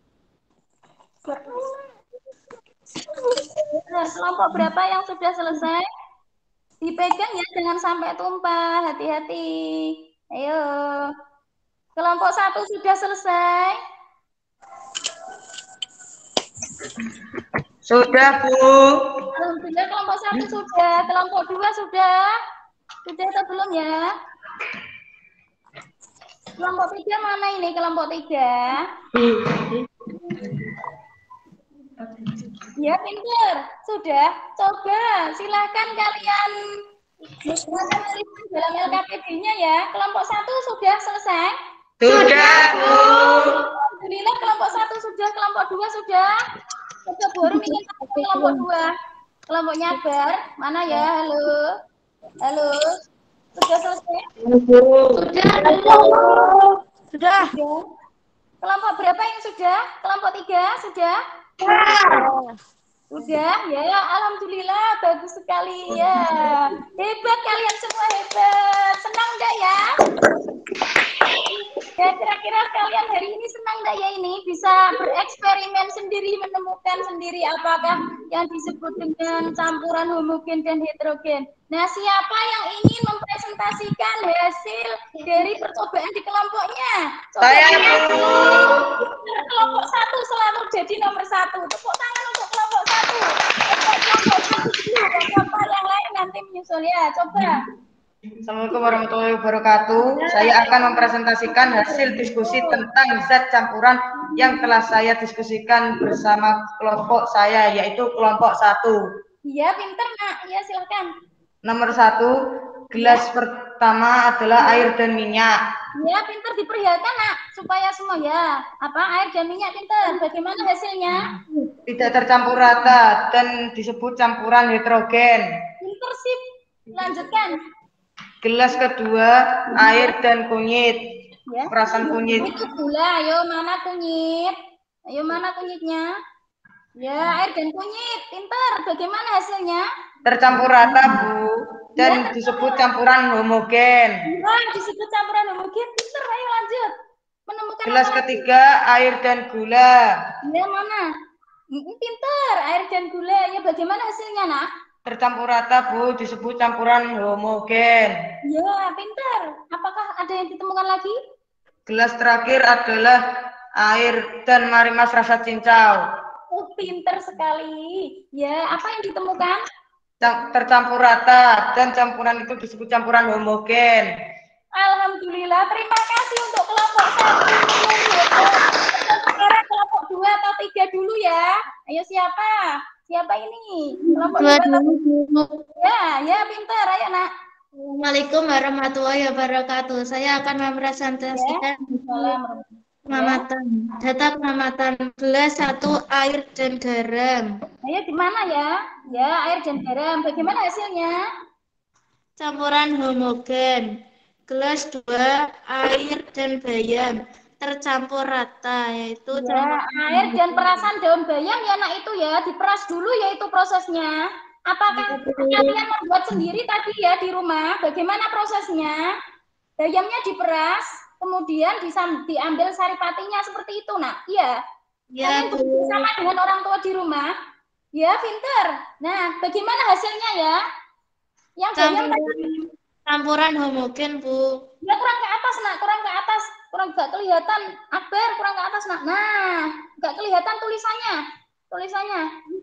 Nah, kelompok berapa yang sudah selesai? Dipegang ya, jangan sampai tumpah. Hati-hati. Ayo. Kelompok 1 sudah selesai. Sudah, Bu. Alhamdulillah kelompok 1 sudah, kelompok 2 sudah. Sudah atau belum ya? Kelompok 3 mana ini kelompok 3? Ya, pintar. Sudah. Coba silakan kalian dalam LKPD-nya ya. Kelompok 1 sudah selesai? Sudah, Bu. Alhamdulillah kelompok 1 sudah, kelompok 2 sudah. Coba Bu Harum ingin kelompok 2. Kelompoknya Akbar, mana ya? Halo. Sudah selesai? Sudah. Kelompok berapa yang sudah? Kelompok 3 sudah? Sudah ya, alhamdulillah bagus sekali ya. Hebat kalian semua, hebat. Senang enggak ya? Ya, kira-kira kalian hari ini senang enggak ya ini bisa bereksperimen sendiri, menemukan sendiri apakah yang disebut dengan campuran homogen dan heterogen. Nah, siapa yang ingin mempresentasikan hasil dari percobaan di kelompoknya? Saya, Bu. Kelompok 1 selalu jadi nomor 1. Tepuk tangan untuk kelompok 1. Kelompok 1 dulu, kelompok yang lain nanti menyusul ya. Coba. Assalamualaikum warahmatullahi wabarakatuh. Saya akan mempresentasikan hasil diskusi tentang zat campuran yang telah saya diskusikan bersama kelompok saya, yaitu kelompok 1. Iya, pinter, Nak. Ya, silakan. Nomor 1, gelas pertama adalah air dan minyak. Ya, pinter, diperlihatkan, Nak, supaya semua ya. Apa? Air dan minyak, pinter. Bagaimana hasilnya? Tidak tercampur rata dan disebut campuran heterogen. Pinter sih. Lanjutkan. Gelas kedua, air dan kunyit. Ya. Perasan kunyit. Itu gula. Ayo mana kunyit? Ayo mana kunyitnya? Ya, air dan kunyit. Pintar. Bagaimana hasilnya? Tercampur rata, Bu. Dan disebut campuran homogen. Ya, disebut campuran homogen. Pintar. Ayo lanjut. Menemukan Gelas apa ketiga, air dan gula. Ya, mana? Pintar. Air dan gula. Ya, bagaimana hasilnya, nak? Tercampur rata, Bu. Disebut campuran homogen. Ya, pintar. Apakah ada yang ditemukan lagi? Gelas terakhir adalah air dan marimas rasa cincau. Oh, pintar sekali. Ya, apa yang ditemukan? Tercampur rata dan campuran itu disebut campuran homogen. Alhamdulillah. Terima kasih untuk kelompok 1. Sekarang kelompok 2 atau 3 dulu ya. Ayo siapa? Siapa ini? Kelompok 2 atau 3? Ya, pintar. Ayo, nak. Assalamualaikum warahmatullahi wabarakatuh. Saya akan mempresentasikan pengamatan. Data pengamatan gelas 1, air dan garam. Ayo di mana ya? Ya, air dan garam. Bagaimana hasilnya? Campuran homogen. Gelas 2, air dan bayam. Tercampur rata, yaitu Ya, air dan perasan daun bayam ya, nak, itu ya. Diperas dulu ya itu prosesnya. Apakah kalian membuat sendiri tadi ya di rumah? Bagaimana prosesnya? Bayamnya diperas, kemudian diambil saripatinya seperti itu, nak. Iya. Ya, kalian bersama dengan orang tua di rumah. Ya, pintar. Nah, bagaimana hasilnya ya? Yang bayam tadi. Campuran homogen, Bu. Ya, kurang ke atas, nak. Kurang ke atas. Kurang nggak kelihatan. Akbar, kurang ke atas, nak. Nah, nggak kelihatan tulisannya.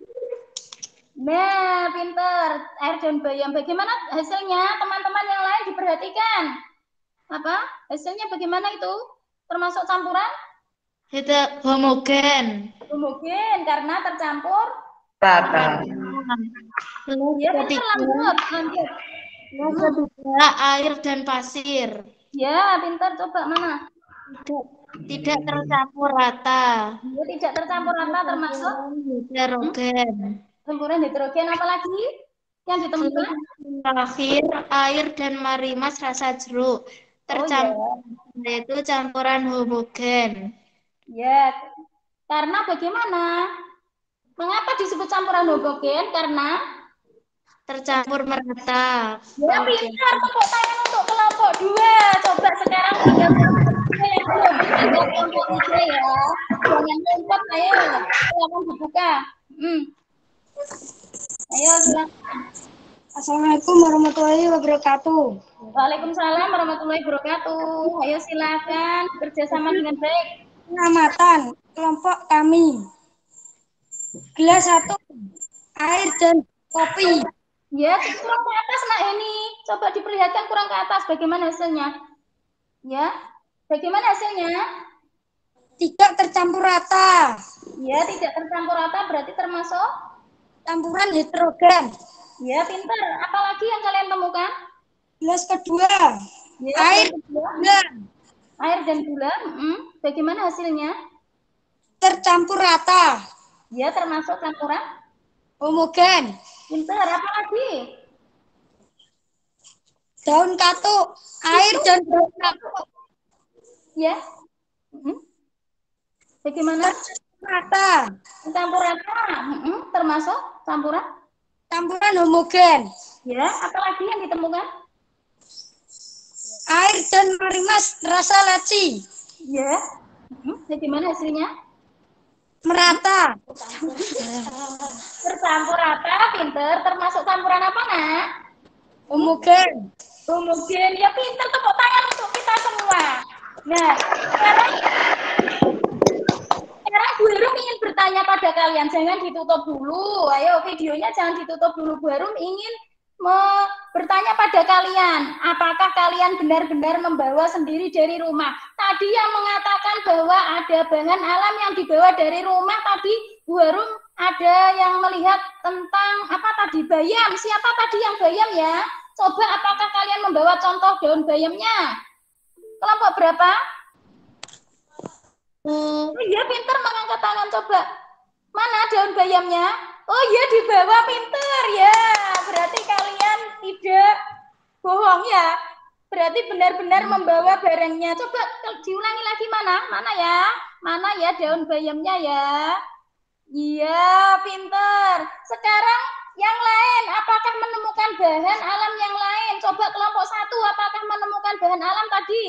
Nah, pintar. Air dan bayam. Bagaimana hasilnya? Teman-teman yang lain diperhatikan. Apa? Hasilnya bagaimana itu? Termasuk campuran? Itu homogen. Homogen karena tercampur Rata. Ya, pintar. Lanjut. Yang kedua, air dan pasir. Ya, pintar. Coba mana? Tidak tercampur rata. Ya, tidak tercampur rata termasuk Heterogen. campuran heterogen. Apa lagi yang ditemukan? Terakhir, air dan marimas rasa jeruk. Tercampur, yaitu campuran homogen. Ya, karena bagaimana? Mengapa disebut campuran homogen? Karena tercampur merata. ya, pintar. Tepuk tangan untuk kelompok 2. Coba sekarang tinggal yang belum. Tinggal kelompok 3 ya. Jangan lompat, ayo. Silakan dibuka. Ayo, silakan. Assalamualaikum warahmatullahi wabarakatuh. Waalaikumsalam warahmatullahi wabarakatuh. Ayo silakan bekerjasama dengan baik. Pengamatan kelompok kami. Gelas 1, air dan kopi. Ya, kurang ke atas, nak, ini. Coba diperlihatkan kurang ke atas. Bagaimana hasilnya? Ya, bagaimana hasilnya? Tidak tercampur rata. Ya, tidak tercampur rata berarti termasuk Campuran heterogen. ya, pintar. Apalagi yang kalian temukan? Gelas kedua, Ya, air gula. Air dan gula. Bagaimana hasilnya? tercampur rata. Ya, termasuk campuran Homogen. pintar. Apalagi? Daun katuk, air dan daun katuk. Ya. Bagaimana? Rata. Campur rata. Termasuk campuran? Campuran homogen. Ya, apalagi yang ditemukan? Air dan marimas rasa leci. Ya. Bagaimana hasilnya? Merata. Tercampur rata, pinter. Termasuk campuran apa, nak? Homogen. Homogen. Ya, pinter. Tepuk tangan untuk kita semua. Nah, sekarang Bu Harum ingin bertanya pada kalian. Jangan ditutup dulu. Ayo, videonya jangan ditutup dulu. Bu Harum ingin bertanya pada kalian, apakah kalian benar-benar membawa sendiri dari rumah? Tadi yang mengatakan bahwa ada bahan alam yang dibawa dari rumah, tadi Bu Harum ada yang melihat tentang apa tadi, bayam. Siapa tadi yang bayam ya? Coba apakah kalian membawa contoh daun bayamnya? Kelompok berapa? Oh iya, pinter mengangkat tangan, coba. Mana daun bayamnya? Oh iya, di bawah, pinter ya. Berarti kalian tidak bohong ya. Berarti benar-benar membawa barangnya. Coba diulangi lagi mana? Mana ya? Mana ya daun bayamnya ya? Iya, pinter. Sekarang yang lain, apakah menemukan bahan alam yang lain? Coba kelompok 1, apakah menemukan bahan alam tadi?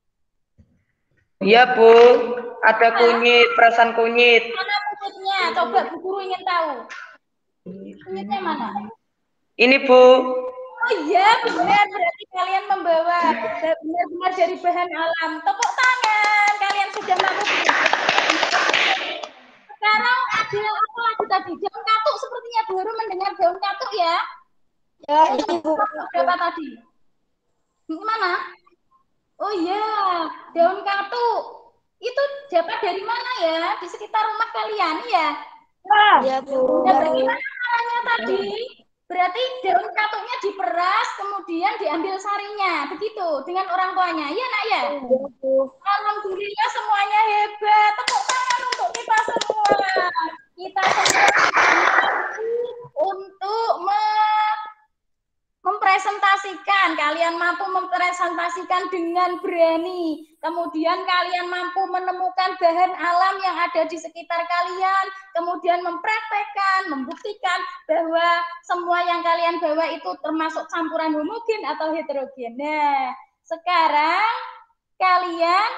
Iya, Bu. Ada kunyit, perasan kunyit. Mana kunyitnya? Coba Bu Guru ingin tahu. Kunyitnya mana? Ini, Bu. Oh iya, benar. Berarti kalian membawa benar-benar dari bahan alam. Tepuk tangan. Kalian sudah mampu. Sekarang ada apa lagi tadi? Daun katuk. Sepertinya baru mendengar daun katuk ya. Ya, Ibu. Berapa tadi? Mana? Oh iya, daun katuk. Itu dapat dari mana ya? Di sekitar rumah kalian ya? Ya, Bu. Ya, bagaimana caranya tadi? Berarti daun katuknya diperas, kemudian diambil sarinya, begitu, dengan orang tuanya. Iya, Nak ya? Alhamdulillah semuanya hebat. Tepuk tangan untuk kita semua. Kita semua untuk mempresentasikan. Kalian mampu mempresentasikan dengan berani. Kemudian kalian mampu menemukan bahan alam yang ada di sekitar kalian. Kemudian mempraktekkan, membuktikan bahwa semua yang kalian bawa itu termasuk campuran homogen atau heterogen. Nah, sekarang kalian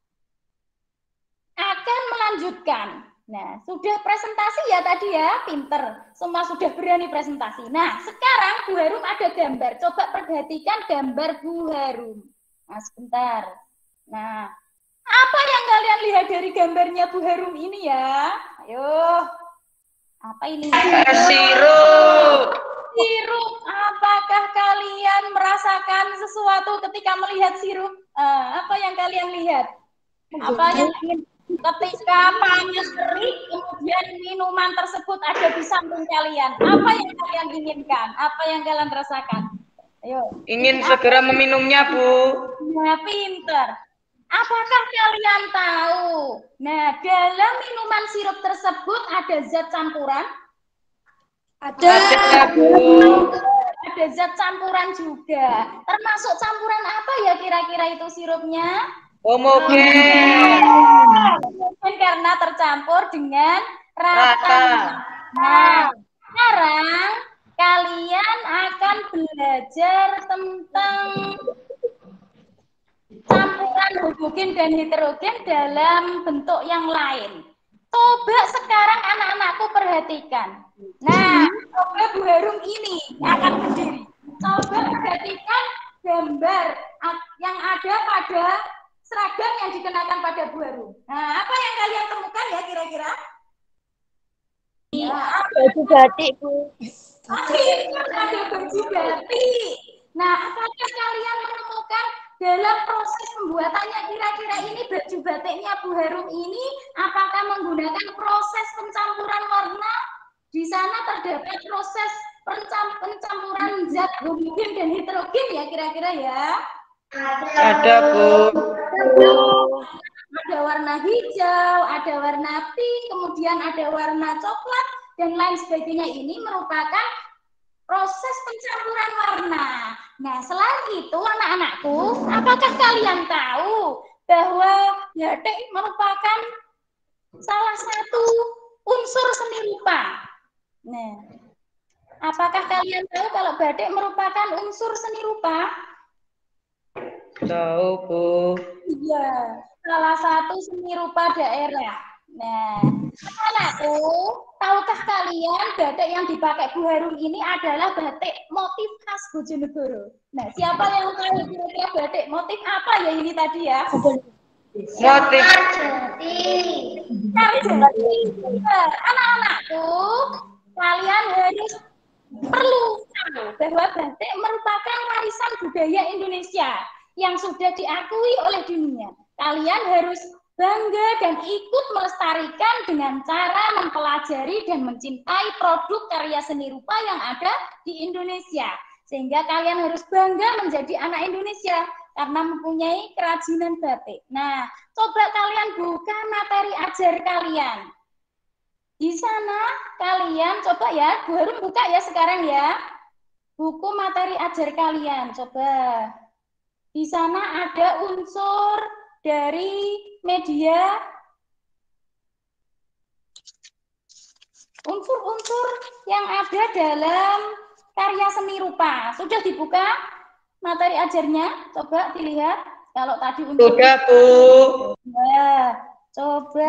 akan melanjutkan. Nah, sudah presentasi ya tadi ya, pinter. Semua sudah berani presentasi. Nah, sekarang Bu Harum ada gambar. Coba perhatikan gambar Bu Harum. Nah, sebentar. Nah, apa yang kalian lihat dari gambarnya Bu Harum ini ya? Ayo. Apa ini? Sirup. Sirup. Apakah kalian merasakan sesuatu ketika melihat sirup? Apa yang kalian lihat? Apa yang ingin ketika panas terik, kemudian minuman tersebut ada di samping kalian? Apa yang kalian inginkan? Apa yang kalian rasakan? Ayo. Ingin segera meminumnya, Bu. Nah, pinter. Apakah kalian tahu? Nah, dalam minuman sirup tersebut ada zat campuran? Ada, Bu. Ada zat campuran juga. Termasuk campuran apa ya kira-kira itu sirupnya? Homogen. Karena tercampur dengan rata. Nah, sekarang kalian akan belajar tentang campuran homogen dan heterogen dalam bentuk yang lain. Coba sekarang anak-anakku perhatikan. Nah, coba Bu Harum ini akan berdiri. Coba perhatikan gambar yang ada pada seragam yang dikenakan pada Bu Harum. Nah, apa yang kalian temukan ya kira-kira? Baju batik, Bu. Ada baju batik. Nah, apakah kalian menemukan dalam proses pembuatannya kira-kira ini baju batiknya Bu Harum ini apakah menggunakan proses pencampuran warna? Di sana terdapat proses pencampuran zat homogen dan heterogen ya kira-kira ya? Ada, Bu. Ada warna hijau, ada warna pink, kemudian ada warna coklat, dan lain sebagainya. Ini merupakan proses pencampuran warna. Nah, selain itu, anak-anakku, apakah kalian tahu bahwa batik merupakan salah satu unsur seni rupa? Nah, apakah kalian tahu kalau batik merupakan unsur seni rupa? Tahu, Bu. Iya, salah satu seni rupa daerah. Nah, anakku, tahukah kalian batik yang dipakai Bu Harum ini adalah batik motif khas Bojonegoro? Nah, siapa yang tahu kira-kira batik motif apa ya ini tadi ya? Motif. Anak-anakku, kalian harus perlu tahu bahwa batik merupakan warisan budaya Indonesia yang sudah diakui oleh dunia. Kalian harus bangga dan ikut melestarikan dengan cara mempelajari dan mencintai produk karya seni rupa yang ada di Indonesia. Sehingga kalian harus bangga menjadi anak Indonesia karena mempunyai kerajinan batik. Nah, coba kalian buka materi ajar kalian. Di sana kalian coba ya, Bu Harum buka ya sekarang ya. Buku materi ajar kalian, coba. Di sana ada unsur dari media. Unsur-unsur yang ada dalam karya seni rupa. Sudah dibuka materi ajarnya? Coba dilihat. Kalau tadi unsur. Sudah, Bu. Nah, coba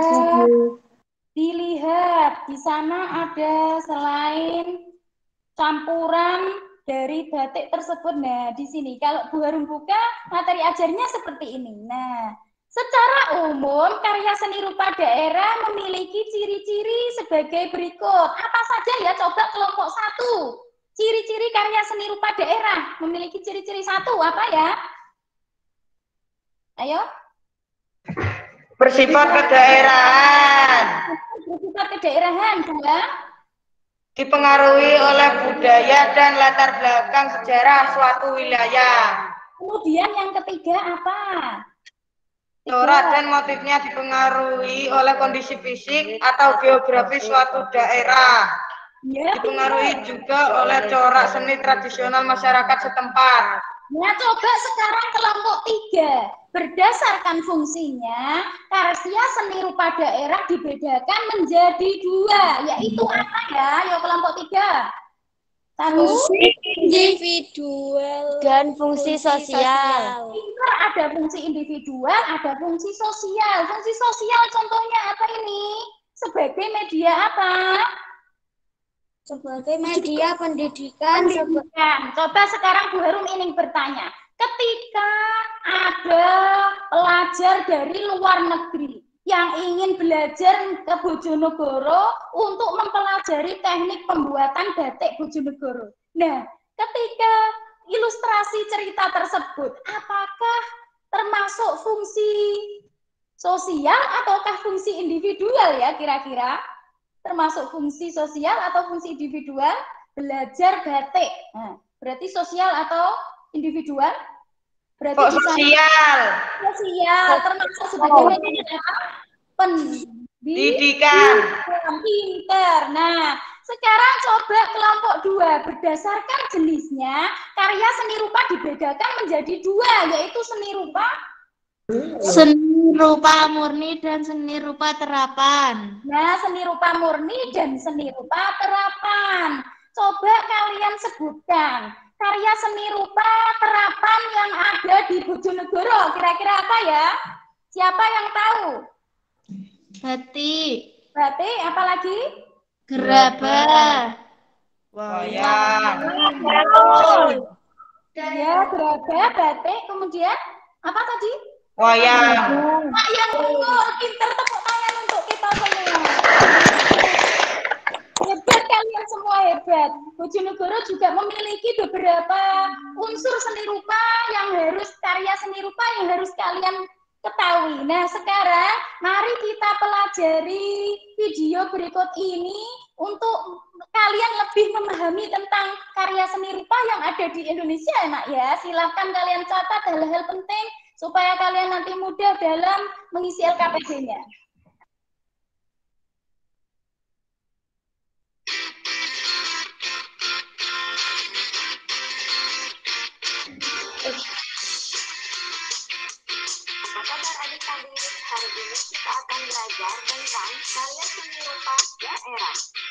dilihat. Di sana ada selain campuran dari batik tersebut. Nah, di sini kalau Bu Harum buka materi ajarnya seperti ini. Nah, secara umum karya seni rupa daerah memiliki ciri-ciri sebagai berikut. Apa saja ya? Coba kelompok 1. Ciri-ciri karya seni rupa daerah memiliki ciri-ciri 1 apa ya? Ayo. Bersifat kedaerahan. Bersifat kedaerahan, juga Dipengaruhi oleh budaya dan latar belakang sejarah suatu wilayah. Kemudian yang ketiga apa? Corak dan motifnya dipengaruhi oleh kondisi fisik atau geografis suatu daerah. Ya, Dipengaruhi juga oleh corak seni tradisional masyarakat setempat. Nah, coba sekarang kelompok 3. Berdasarkan fungsinya, karya seni rupa daerah dibedakan menjadi 2. Yaitu apa ya? Yuk kelompok 3. Fungsi individual dan fungsi sosial. Pintar, ada fungsi individual, ada fungsi sosial. Fungsi sosial contohnya apa ini? Sebagai media apa? Sebagai media pendidikan. Coba sekarang Bu Harum ingin bertanya. Ketika ada pelajar dari luar negeri yang ingin belajar ke Bojonegoro untuk mempelajari teknik pembuatan batik Bojonegoro. Nah, ketika ilustrasi cerita tersebut, apakah termasuk fungsi sosial ataukah fungsi individual ya kira-kira? Termasuk fungsi sosial atau fungsi individual? Belajar batik. Nah, berarti sosial atau individual? Berarti sosial. Sosial termasuk sebagai media pendidikan. Pinter. Nah, sekarang coba kelompok 2. Berdasarkan jenisnya, karya seni rupa dibedakan menjadi 2, yaitu seni rupa murni dan seni rupa terapan. Nah, seni rupa murni dan seni rupa terapan. Coba kalian sebutkan karya seni rupa terapan yang ada di Bojonegoro. Kira-kira apa ya? Siapa yang tahu? Batik. Batik, apa lagi? Gerabah. Wayang. Ya, gerabah, batik, kemudian apa tadi? Wayang. Wayang, betul. Pinter, tepuk tangan untuk kita semua. Hebat kalian semua, hebat. Bojonegoro juga memiliki beberapa unsur seni rupa yang harus, karya seni rupa yang harus kalian ketahui. Nah, sekarang mari kita pelajari video berikut ini untuk kalian lebih memahami tentang karya seni rupa yang ada di Indonesia, Nak ya. Silahkan kalian catat hal-hal penting supaya kalian nanti mudah dalam mengisi LKPD-nya. Apa kabar adik-adik? Hari ini kita akan belajar tentang karya seni rupa daerah.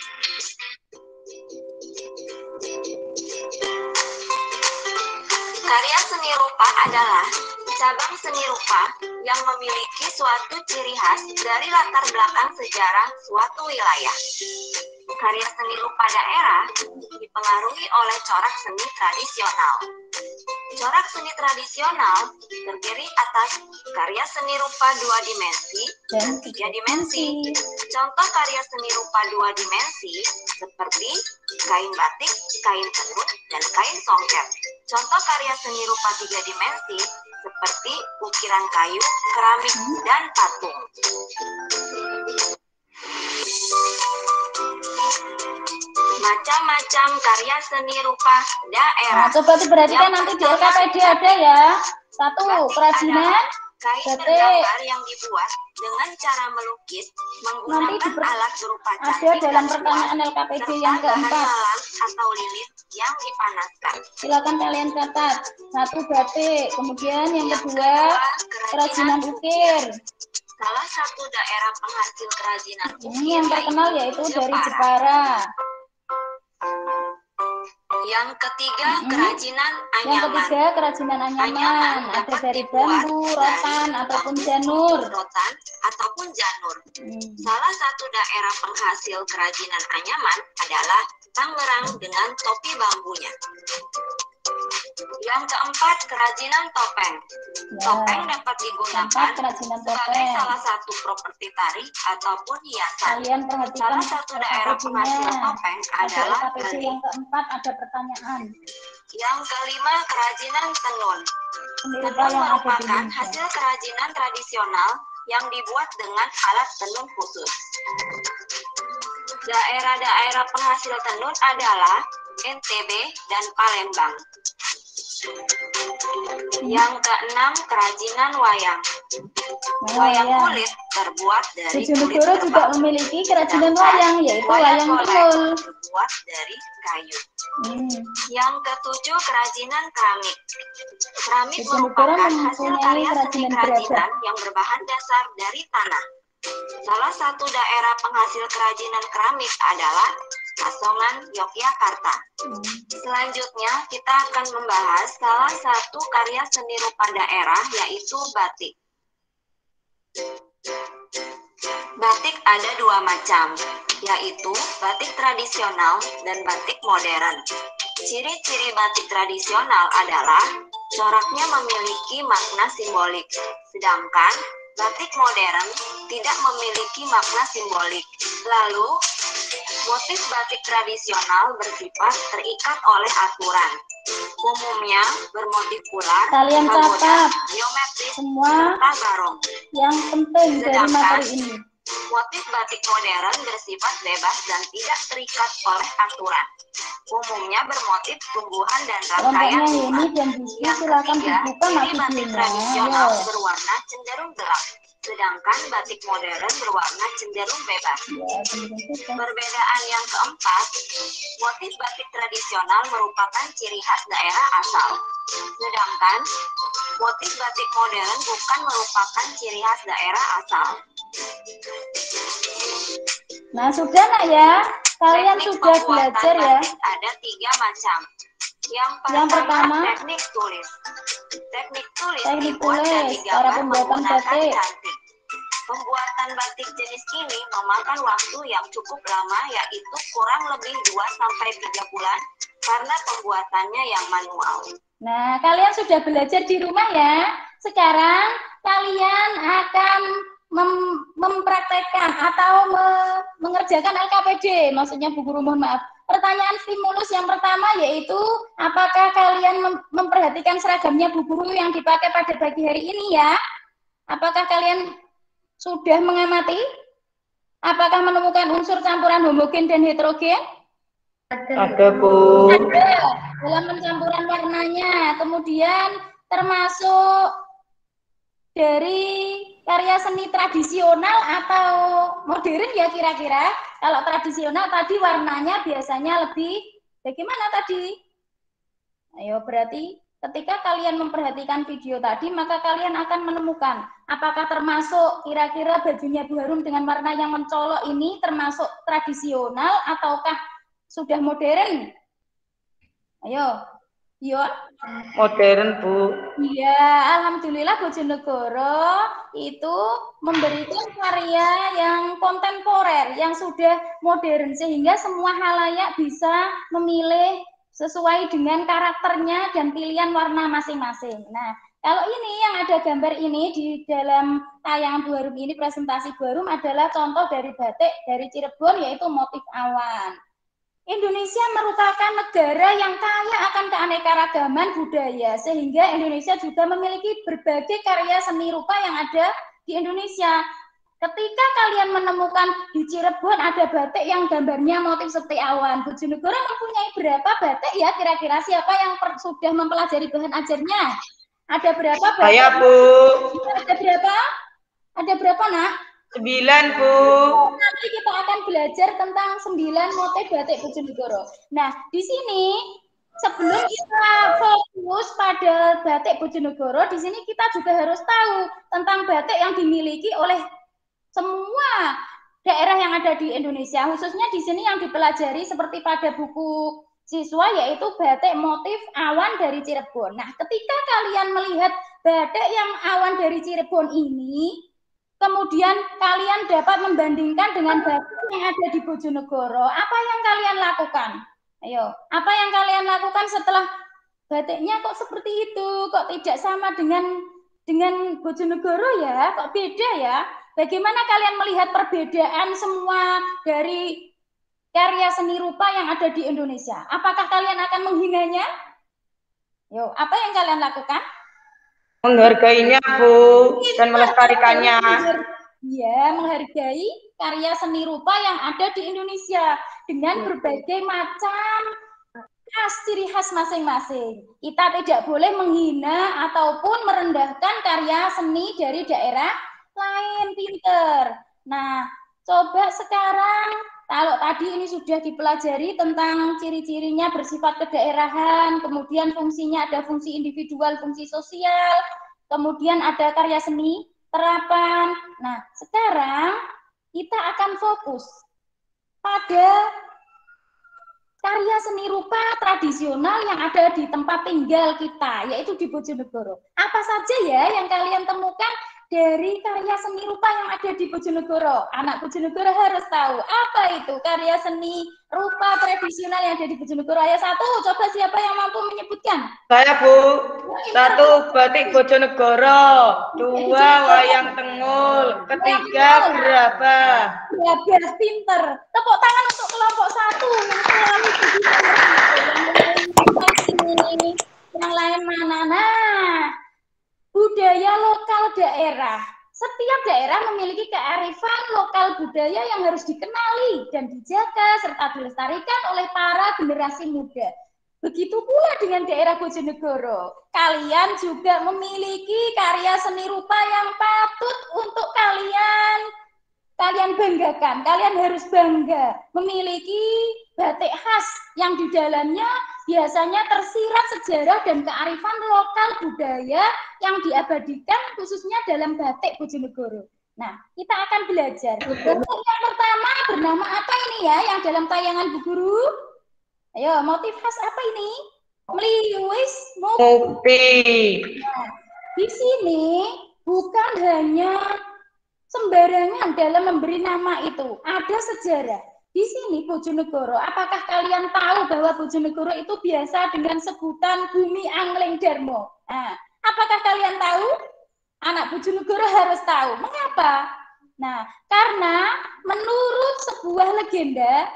Karya seni rupa adalah cabang seni rupa yang memiliki suatu ciri khas dari latar belakang sejarah suatu wilayah. Karya seni rupa daerah dipengaruhi oleh corak seni tradisional. Corak seni tradisional terdiri atas karya seni rupa 2 dimensi dan 3 dimensi. Contoh karya seni rupa 2 dimensi seperti kain batik, kain tenun, dan kain songket. Contoh karya seni rupa 3 dimensi seperti ukiran kayu, keramik, dan patung. Macam-macam karya seni rupa daerah. Nah, coba diperhatikan nanti di LKPD ada ya. 1, kerajinan. Kain Batik. bergambar yang dibuat dengan cara melukis menggunakan alat berupa cantik ada dalam dan pertanyaan kuat, LKPD serta yang bahan keempat. malam atau lilin yang dipanaskan. Silakan kalian catat. 1 batik, kemudian yang kedua kerajinan ukir. Salah satu daerah penghasil kerajinan Ini ukir yang terkenal yaitu dari Jepara. Yang ketiga, kerajinan Yang anyaman. ketiga kerajinan anyaman. Ada dari bambu, rotan ataupun janur. Salah satu daerah penghasil kerajinan anyaman adalah Tangerang dengan topi bambunya. Yang keempat, kerajinan topeng. Topeng dapat digunakan sebagai salah satu properti tari ataupun hiasan. Kalian perhatikan Salah satu daerah penghasil topeng adalah LKPD yang keempat ada pertanyaan. Yang kelima, kerajinan tenun. Tenun merupakan hasil kerajinan tradisional yang dibuat dengan alat tenun khusus. Daerah-daerah penghasil tenun adalah NTB dan Palembang. Yang keenam, kerajinan wayang. Wayang kulit terbuat dari kulit Bojonegoro juga memiliki kerajinan wayang, yaitu wayang tenun. Terbuat dari kayu. Yang ketujuh, kerajinan keramik. Keramik merupakan hasil karya seni kerajinan yang berbahan dasar dari tanah. Salah satu daerah penghasil kerajinan keramik adalah Kasongan, Yogyakarta. Selanjutnya, kita akan membahas salah satu karya seni rupa daerah, yaitu batik. Batik ada 2 macam, yaitu batik tradisional dan batik modern. Ciri-ciri batik tradisional adalah coraknya memiliki makna simbolik, sedangkan batik modern tidak memiliki makna simbolik. Lalu, motif batik tradisional bersifat terikat oleh aturan. Umumnya bermotif ular, Kalian pagoda, catat geometris, semua serta barong. yang penting dari materi ini. Motif batik modern bersifat bebas dan tidak terikat oleh aturan. Umumnya bermotif tumbuhan dan rangkaian Kelompoknya bunga. ini dan Bisu Yang silakan ketiga, dibuka ciri batik materinya. tradisional Ayo. berwarna cenderung gelap, sedangkan batik modern berwarna cenderung bebas. Perbedaan yang keempat, motif batik tradisional merupakan ciri khas daerah asal, sedangkan motif batik modern bukan merupakan ciri khas daerah asal. Nah, sudah nak ya? Kalian Teknik sudah pembuatan belajar ya? batik ada 3 macam. Yang pertama, teknik tulis. Teknik tulis teknik dibuat dan tulis, cara digambar pembuatan menggunakan batik. cantik. Pembuatan batik jenis ini memakan waktu yang cukup lama, yaitu kurang lebih 2-3 bulan karena pembuatannya yang manual. Nah, kalian sudah belajar di rumah ya? Sekarang kalian akan mempraktekkan atau mengerjakan LKPD, maksudnya Bu Guru mohon maaf. Pertanyaan stimulus yang pertama yaitu, apakah kalian memperhatikan seragamnya Bu Guru yang dipakai pada pagi hari ini ya? Apakah kalian sudah mengamati? Apakah menemukan unsur campuran homogen dan heterogen? Ada, Bu. Ada dalam pencampuran warnanya, kemudian termasuk dari karya seni tradisional atau modern ya kira-kira. Kalau tradisional tadi warnanya biasanya lebih bagaimana tadi? Ayo, berarti ketika kalian memperhatikan video tadi, maka kalian akan menemukan apakah termasuk kira-kira bajunya Bu Harum dengan warna yang mencolok ini termasuk tradisional ataukah sudah modern? Ayo, Yon. Modern, Bu. Iya, alhamdulillah Bojonegoro itu memberikan karya yang kontemporer, yang sudah modern, sehingga semua halayak bisa memilih sesuai dengan karakternya dan pilihan warna masing-masing. Nah, kalau ini yang ada gambar ini di dalam tayangan Bu Harum ini, presentasi Bu Harum adalah contoh dari batik dari Cirebon, yaitu motif awan. Indonesia merupakan negara yang kaya akan keanekaragaman budaya, sehingga Indonesia juga memiliki berbagai karya seni rupa yang ada di Indonesia. Ketika kalian menemukan di Cirebon ada batik yang gambarnya motif seperti awan, Bojonegoro mempunyai berapa batik ya kira-kira? Siapa yang sudah mempelajari bahan ajarnya? Ada berapa batik? Saya, Bu. Ada berapa? Ada berapa, Nak? 9, Bu. Nanti kita akan belajar tentang 9 motif batik Bojonegoro. Nah, di sini sebelum kita fokus pada batik Bojonegoro, di sini kita juga harus tahu tentang batik yang dimiliki oleh semua daerah yang ada di Indonesia. Khususnya di sini yang dipelajari seperti pada buku siswa yaitu batik motif awan dari Cirebon. Nah, ketika kalian melihat batik yang awan dari Cirebon ini, kemudian kalian dapat membandingkan dengan batik yang ada di Bojonegoro, apa yang kalian lakukan? Ayo, apa yang kalian lakukan setelah batiknya kok seperti itu, kok tidak sama dengan Bojonegoro ya, kok beda ya? Bagaimana kalian melihat perbedaan semua dari karya seni rupa yang ada di Indonesia? Apakah kalian akan menghinanya? Yo, apa yang kalian lakukan? Menghargainya, Bu, dan melestarikannya. Ya, menghargai karya seni rupa yang ada di Indonesia dengan berbagai macam ciri khas masing-masing. Kita tidak boleh menghina ataupun merendahkan karya seni dari daerah lain, pinter. Nah, coba sekarang kalau tadi ini sudah dipelajari tentang ciri-cirinya bersifat kedaerahan, kemudian fungsinya ada fungsi individual, fungsi sosial, kemudian ada karya seni, terapan. Nah, sekarang kita akan fokus pada karya seni rupa tradisional yang ada di tempat tinggal kita, yaitu di Bojonegoro. Apa saja ya yang kalian temukan dari karya seni rupa yang ada di Bojonegoro? Anak Bojonegoro harus tahu apa itu karya seni rupa tradisional yang ada di Bojonegoro. Ayo satu, coba siapa yang mampu menyebutkan? Saya, Bu. 1, batik Bojonegoro. 2, wayang tengul. 3, gerabah. Gerabah, pinter. Tepuk tangan untuk kelompok 1 yang selalu begitu. Yang lain mana? Nah, budaya lokal daerah. Setiap daerah memiliki kearifan lokal budaya yang harus dikenali dan dijaga serta dilestarikan oleh para generasi muda. Begitu pula dengan daerah Bojonegoro. Kalian juga memiliki karya seni rupa yang patut untuk kalian banggakan. Kalian harus bangga memiliki batik khas yang di dalamnya biasanya tersirat sejarah dan kearifan lokal budaya yang diabadikan khususnya dalam batik Bojonegoro. Nah, kita akan belajar. Batik yang pertama bernama apa ini ya yang dalam tayangan Bu Guru? Ayo, motif khas apa ini? Meliwis mukti. Nah, di sini bukan hanya sembarangan dalam memberi nama itu, ada sejarah. Di sini Bojonegoro, apakah kalian tahu bahwa Bojonegoro itu biasa dengan sebutan Bumi Angling Darmo? Nah, apakah kalian tahu? Anak Bojonegoro harus tahu. Mengapa? Nah, karena menurut sebuah legenda,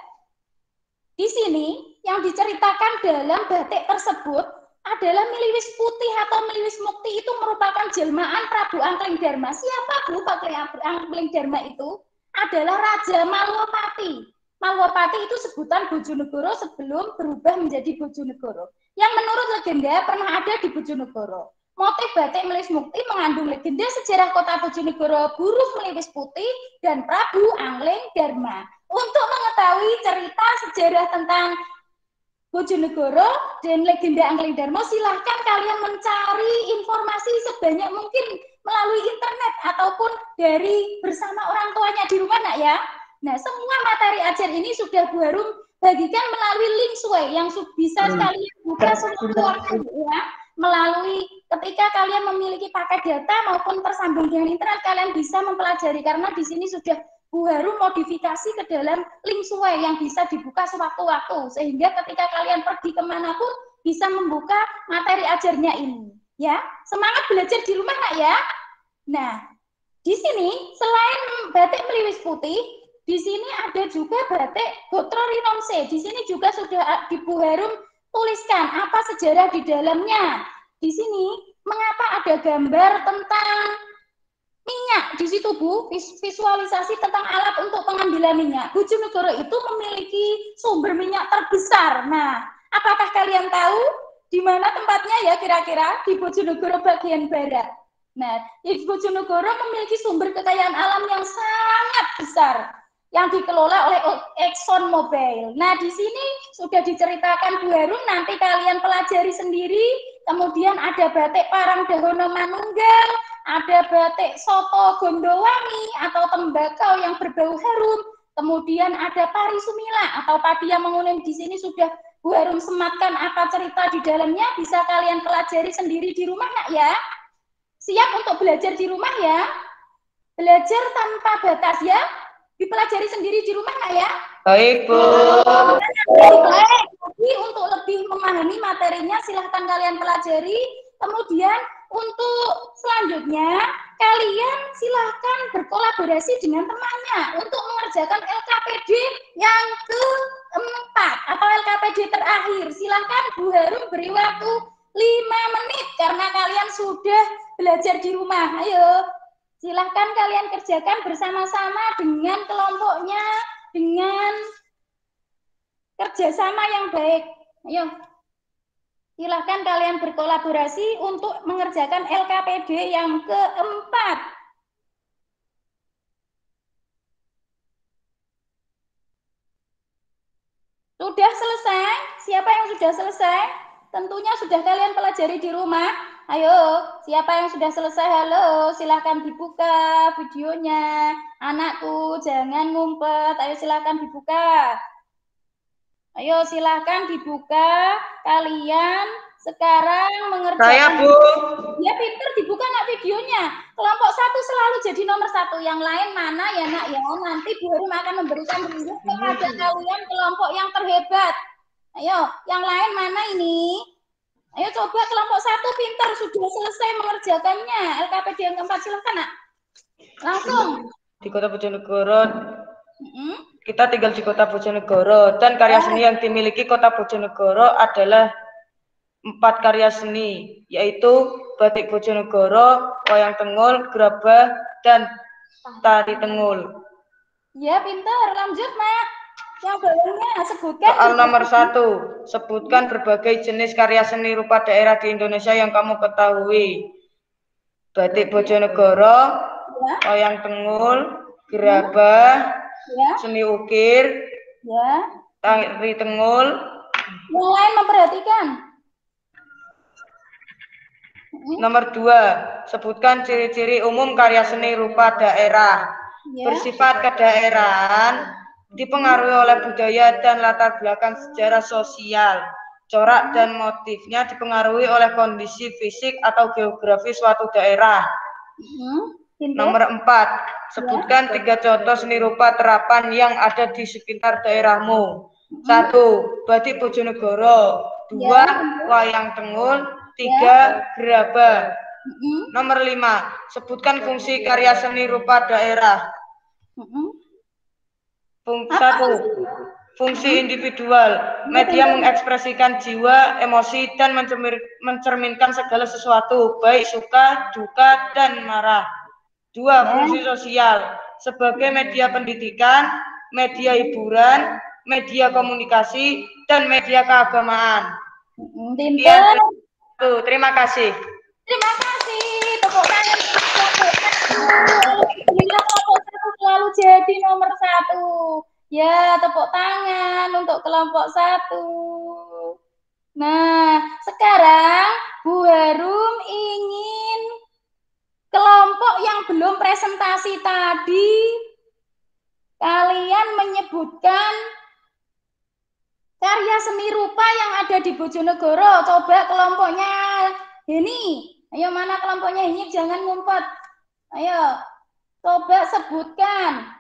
di sini yang diceritakan dalam batik tersebut adalah Meliwis Putih atau Meliwis Mukti itu merupakan jelmaan Prabu Angling Darma. Siapa Bu Pak Angling Darma itu? Adalah Raja Malwapati. Malwapati itu sebutan Bojonegoro sebelum berubah menjadi Bojonegoro. Yang menurut legenda pernah ada di Bojonegoro. Motif batik Meliwis Mukti mengandung legenda sejarah kota Bojonegoro, Buruh Meliwis Putih, dan Prabu Angling Darma. Untuk mengetahui cerita sejarah tentang Bojonegoro dan legenda Angling Darmo, silahkan kalian mencari informasi sebanyak mungkin melalui internet ataupun dari bersama orang tuanya di rumah, Nak ya. Nah, semua materi ajar ini sudah Bu Harum bagikan melalui link Sway yang bisa kalian buka sewaktu-waktu ya. Melalui ketika kalian memiliki paket data maupun tersambung dengan internet, kalian bisa mempelajari karena di sini sudah Bu Harum modifikasi ke dalam link Sway yang bisa dibuka sewaktu-waktu sehingga ketika kalian pergi kemanapun bisa membuka materi ajarnya ini. Ya, semangat belajar di rumah, Nak ya. Nah, di sini selain batik Meliwis Putih, di sini ada juga batik Gotro Rinomse. Di sini juga sudah di Bu Harum tuliskan apa sejarah di dalamnya. Di sini mengapa ada gambar tentang minyak di situ Bu, visualisasi tentang alat untuk pengambilan minyak. Bojonegoro itu memiliki sumber minyak terbesar. Nah, apakah kalian tahu Di mana tempatnya ya kira-kira? Di Bojonegoro bagian barat. Nah, di Bojonegoro memiliki sumber kekayaan alam yang sangat besar yang dikelola oleh Exxon Mobil. Nah, di sini sudah diceritakan Bu Harum, nanti kalian pelajari sendiri. Kemudian ada batik Parang Dahono Manunggal, ada batik soto Gondowangi atau tembakau yang berbau harum. Kemudian ada pari sumila atau padi yang menguning. Di sini sudah Bu Harum sematkan apa cerita di dalamnya, bisa kalian pelajari sendiri di rumah nak ya. Siap untuk belajar di rumah ya? Belajar tanpa batas ya? Dipelajari sendiri di rumah nak ya? Baik, Bu. Jadi untuk lebih memahami materinya silahkan kalian pelajari. Kemudian untuk selanjutnya kalian silahkan berkolaborasi dengan temannya untuk mengerjakan LKPD yang keempat atau LKPD terakhir. Silahkan Bu Harum beri waktu 5 menit karena kalian sudah belajar di rumah. Ayo, silahkan kalian kerjakan bersama-sama dengan kelompoknya, dengan kerjasama yang baik. Ayo, silahkan kalian berkolaborasi untuk mengerjakan LKPD yang keempat. Sudah selesai? Siapa yang sudah selesai? Tentunya sudah kalian pelajari di rumah. Ayo, siapa yang sudah selesai? Halo, silahkan dibuka videonya. Anakku, jangan ngumpet. Ayo silahkan dibuka. Ayo silahkan dibuka. Kalian sekarang mengerjakan. Saya, Bu. Ya pinter, dibuka nak videonya. Kelompok 1 selalu jadi nomor 1. Yang lain mana ya nak ya? Nanti Bu Harum akan memberikan reward kepada kalian kelompok yang terhebat. Ayo, yang lain mana ini? Ayo coba kelompok 1 pinter, sudah selesai mengerjakannya. LKPD yang keempat, silahkan nak. Langsung. Di Kota Bojonegoro. Kita tinggal di Kota Bojonegoro dan karya seni yang dimiliki Kota Bojonegoro adalah 4 karya seni, yaitu batik Bojonegoro, wayang tengul, gerabah, dan tari tengul. Ya pinter, lanjut nak. Yang bawahnya sebutkan. Soal nomor 1, sebutkan berbagai jenis karya seni rupa daerah di Indonesia yang kamu ketahui. Batik Bojonegoro, ya. Wayang tengul, gerabah, ya. Seni ukir, ya. Tari tengul. Yang lain memperhatikan. Nomor 2, sebutkan ciri-ciri umum karya seni rupa daerah. Ya. Bersifat kedaerahan, dipengaruhi oleh budaya dan latar belakang sejarah sosial. Corak dan motifnya dipengaruhi oleh kondisi fisik atau geografi suatu daerah. Nomor 4, sebutkan 3 contoh seni rupa terapan yang ada di sekitar daerahmu. 1, batik Bojonegoro. 2, wayang tengul. 3, gerabah. Nomor 5, sebutkan fungsi karya seni rupa daerah. 1, fungsi individual. Media mengekspresikan jiwa, emosi, dan mencerminkan segala sesuatu, baik suka, duka, dan marah. 2, fungsi sosial. Sebagai media pendidikan, media hiburan, media komunikasi, dan media keagamaan. Terima kasih. Terima kasih. Tepuk tangan. Selalu jadi nomor 1. Ya, tepuk tangan untuk kelompok 1. Nah, sekarang Bu Harum ingin kelompok yang belum presentasi tadi, kalian menyebutkan karya seni rupa yang ada di Bojonegoro. Coba kelompoknya ini. Ayo, mana kelompoknya ini? Jangan ngumpet. Ayo, coba sebutkan.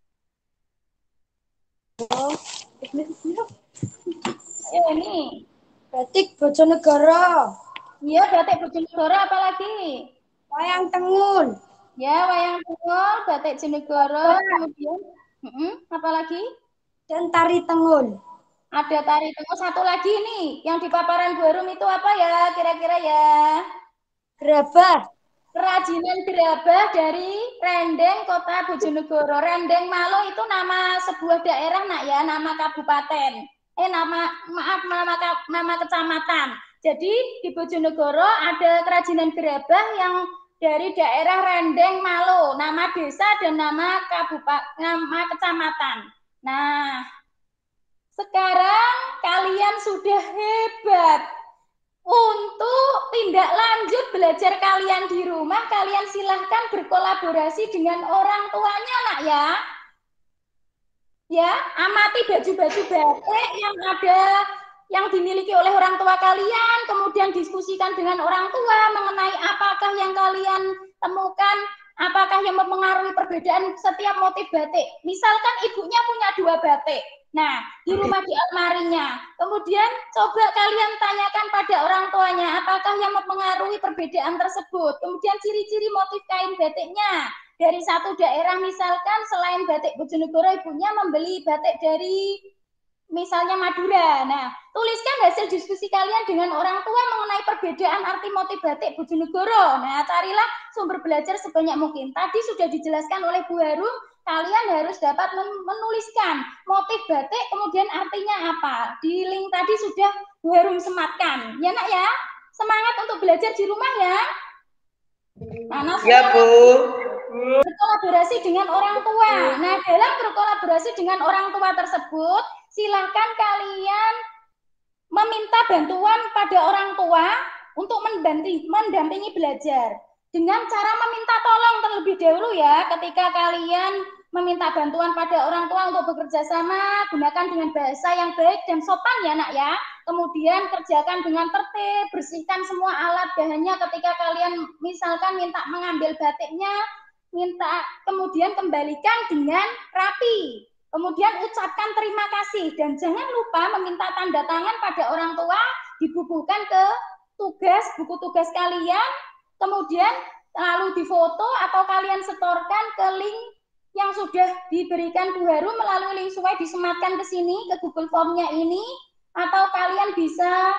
Ayo ini. Batik Bojonegoro. Iya, batik Bojonegoro, apalagi? Wayang tengul. Ya, wayang tengul, batik Bojonegoro. Kemudian, apalagi? Dan tari tengul. Ada tari tengul. Satu lagi nih, yang di paparan Bu Harum itu apa ya? Kira-kira ya? Gerabah. Kerajinan gerabah dari Rendeng, Kota Bojonegoro. Rendeng Malo itu nama sebuah daerah nak ya, nama kabupaten. Nama kecamatan. Jadi di Bojonegoro ada kerajinan gerabah yang dari daerah Rendeng Malo, nama desa dan nama kecamatan. Nah, sekarang kalian sudah hebat. Untuk tindak lanjut belajar kalian di rumah, kalian silahkan berkolaborasi dengan orang tuanya, nak ya. Ya, amati baju-baju batik yang ada, yang dimiliki oleh orang tua kalian, kemudian diskusikan dengan orang tua mengenai apakah yang kalian temukan, apakah yang mempengaruhi perbedaan setiap motif batik. Misalkan ibunya punya 2 batik. Nah, di rumah di almarinya. Kemudian coba kalian tanyakan pada orang tuanya apakah yang mempengaruhi perbedaan tersebut. Kemudian ciri-ciri motif kain batiknya. Dari satu daerah misalkan selain batik Bojonegoro ibunya membeli batik dari misalnya Madura. Nah, tuliskan hasil diskusi kalian dengan orang tua mengenai perbedaan arti motif batik Bojonegoro. Nah, carilah sumber belajar sebanyak mungkin. Tadi sudah dijelaskan oleh Bu Harum, kalian harus dapat menuliskan motif batik, kemudian artinya apa. Di link tadi sudah Bu Harum sematkan. Ya, nak ya? Semangat untuk belajar di rumah ya. Nah, ya, Bu. Berkolaborasi dengan orang tua. Nah, dalam berkolaborasi dengan orang tua tersebut, silahkan kalian meminta bantuan pada orang tua untuk mendampingi belajar. Dengan cara meminta tolong terlebih dahulu ya, ketika kalian meminta bantuan pada orang tua untuk bekerja sama, gunakan dengan bahasa yang baik dan sopan ya nak ya. Kemudian kerjakan dengan tertib, bersihkan semua alat bahannya ketika kalian misalkan minta mengambil batiknya, minta kemudian kembalikan dengan rapi. Kemudian ucapkan terima kasih dan jangan lupa meminta tanda tangan pada orang tua, dibubuhkan ke buku tugas kalian, kemudian lalu difoto atau kalian setorkan ke link yang sudah diberikan Bu Harum melalui link sesuai disematkan ke sini ke Google Form-nya ini, atau kalian bisa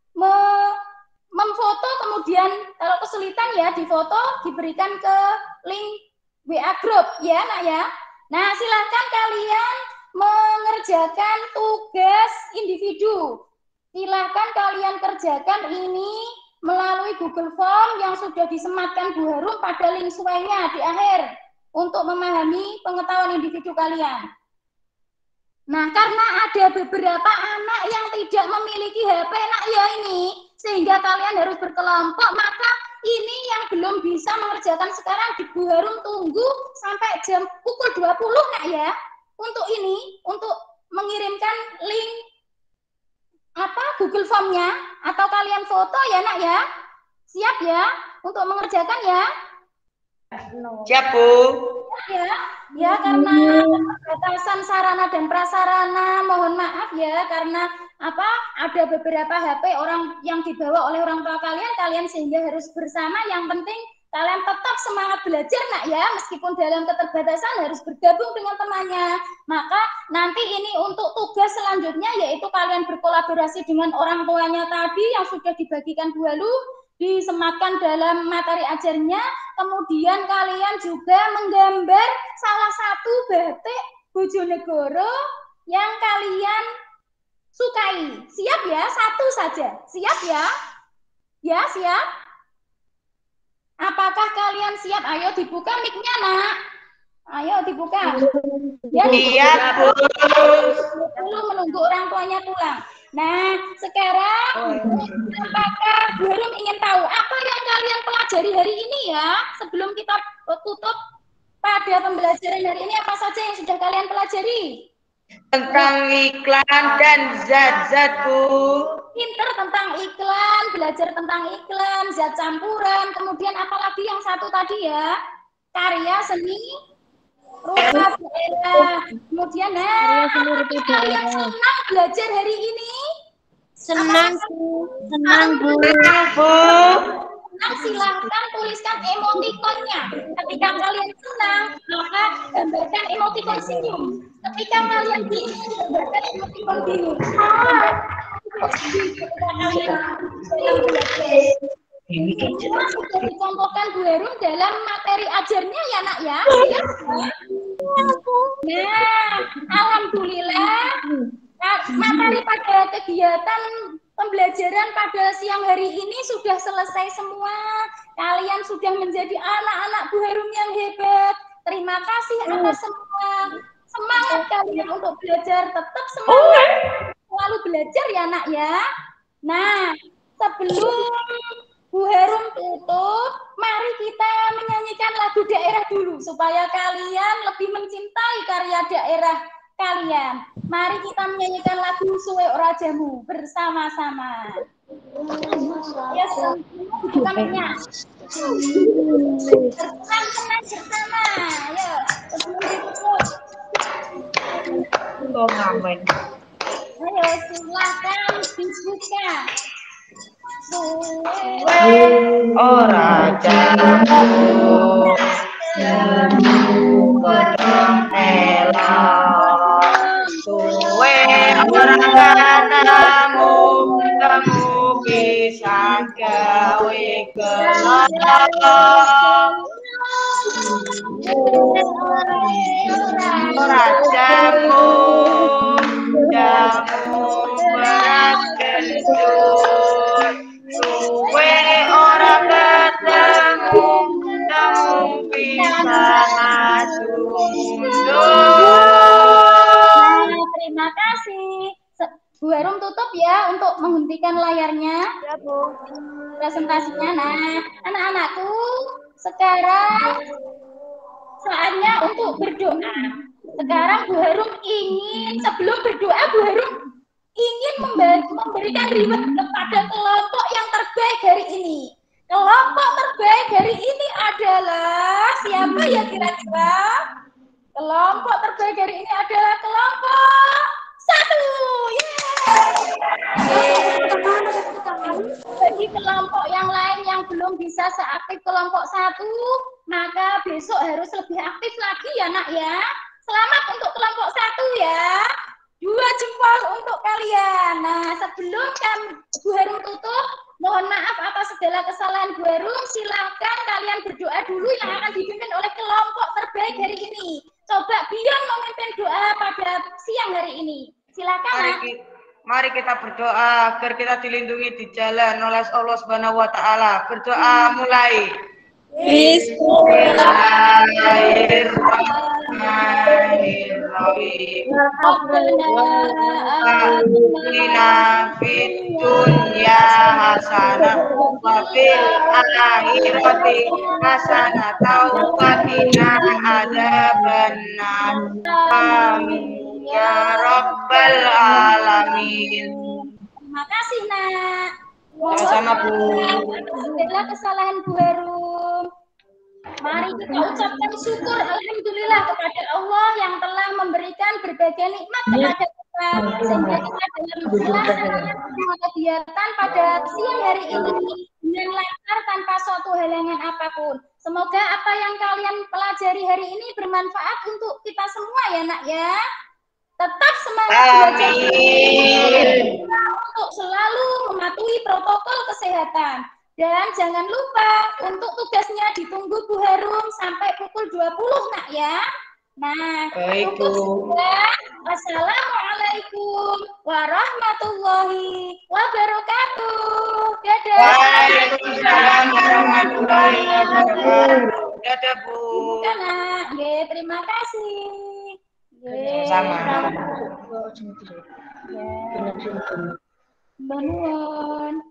memfoto kemudian kalau kesulitan ya difoto diberikan ke link WA group ya nak ya. Nah, silahkan kalian mengerjakan tugas individu. Silahkan kalian kerjakan ini melalui Google Form yang sudah disematkan Bu Harum pada link sesuainya di akhir untuk memahami pengetahuan individu kalian. Nah, karena ada beberapa anak yang tidak memiliki HP nak ya ini, sehingga kalian harus berkelompok, maka ini yang belum bisa mengerjakan sekarang di Bu Harum tunggu sampai jam pukul 20 nak ya. Untuk ini, untuk mengirimkan link Google Form-nya atau kalian foto ya nak ya. Siap ya untuk mengerjakan ya? Siap Bu. Ya karena batasan sarana dan prasarana, mohon maaf ya karena ada beberapa HP orang yang dibawa oleh orang tua kalian sehingga harus bersama. Yang penting kalian tetap semangat belajar nak ya, meskipun dalam keterbatasan harus bergabung dengan temannya. Maka nanti ini untuk tugas selanjutnya yaitu kalian berkolaborasi dengan orang tuanya tadi yang sudah dibagikan Bu Harum, disematkan dalam materi ajarnya, kemudian kalian juga menggambar salah satu batik Bojonegoro yang kalian sukai. Siap ya? Satu saja. Siap ya? Ya, siap? Apakah kalian siap? Ayo dibuka mic-nya, nak. Ayo dibuka. Ya, siap, Bu. Dulu menunggu orang tuanya pulang. Nah, sekarang apakah Bu Harum ingin tahu apa yang kalian pelajari hari ini ya? Sebelum kita tutup pada pembelajaran hari ini, apa saja yang sudah kalian pelajari? Tentang iklan dan zat-zat, Bu. Pinter tentang iklan, belajar tentang iklan, zat campuran, kemudian apalagi yang satu tadi ya? Karya seni rupa daerah. Kemudian kalian senang belajar hari ini? Senang, Bu. Senang, Bu. Senang, silahkan tuliskan emotikonnya. Ketika kalian senang, maka gambarkan emotikon senyum. Ketika kalian bingung, gambarkan emotikon bingung. Ini sudah dicontohkan Bu Harum dalam materi ajarnya ya nak ya. Nah, alhamdulillah materi pada kegiatan Pembelajaran pada siang hari ini sudah selesai semua. Kalian sudah menjadi anak-anak Bu Harum yang hebat. Terima kasih atas semua. Semangat kalian untuk belajar. Tetap semangat. Selalu belajar ya nak ya. Nah, sebelum Bu Harum tutup, mari kita menyanyikan lagu daerah dulu supaya kalian lebih mencintai karya daerah kalian. Mari kita menyanyikan lagu Suwe Ora Jamu bersama-sama. Ya, bukan menyanyi. Senang-senang bersama. Ayo, sebelum ditutup. Ayo, silakan dibuka. Suwe Ora jamu gedang elang, suwe ora katamu kamu bisa gawe kelong. Ora jamu beras kencur, suwe ora ketemu kamu bisa maju mundur. Terima kasih. Bu Harum tutup ya untuk menghentikan layarnya. Ya, Bu. Presentasinya. Nah, anak-anakku, sekarang saatnya untuk berdoa. Sekarang Bu Harum ingin, sebelum berdoa, Bu Harum ingin memberikan reward kepada kelompok yang terbaik hari ini. Kelompok terbaik hari ini adalah siapa ya kira-kira? Kelompok terbaik hari ini adalah kelompok 1. Bagi kelompok yang lain yang belum bisa seaktif kelompok 1, maka besok harus lebih aktif lagi ya nak ya. Selamat untuk kelompok 1 ya. 2 jempol untuk kalian. Nah, sebelum Bu Harum tutup, mohon maaf atas segala kesalahan Bu Harum. Silakan kalian berdoa dulu yang akan dipimpin oleh kelompok terbaik hari ini. Coba Bion memimpin doa pada siang hari ini. Silakan. Mari kita berdoa agar kita dilindungi di jalan oleh Allah Subhanahu wa taala. Berdoa mulai. Bismillahirrahmanirrahim. Rabbana fid dunya hasanah wa fil akhirati hasanah wa qina adzabannar. Amin ya rabbal alamin. Terima kasih nak. Sama-sama Bu. Segala kesalahan Bu Harum. Mari kita ucapkan syukur alhamdulillah kepada Allah yang telah memberikan berbagai nikmat kepada kita sehingga kita dalam melaksanakan semua kegiatan pada siang hari ini dengan lancar tanpa suatu halangan apapun. Semoga apa yang kalian pelajari hari ini bermanfaat untuk kita semua ya nak ya. Tetap semangat belajar untuk selalu mematuhi protokol kesehatan. Dan jangan lupa untuk tugasnya ditunggu Bu Harum sampai pukul 20 nak ya. Nah, baik Bu. Wassalamualaikum warahmatullahi wabarakatuh. Dadah. Waalaikumsalam warahmatullahi wabarakatuh. Dadah Bu. Nak, terima kasih. Sama. Bangun.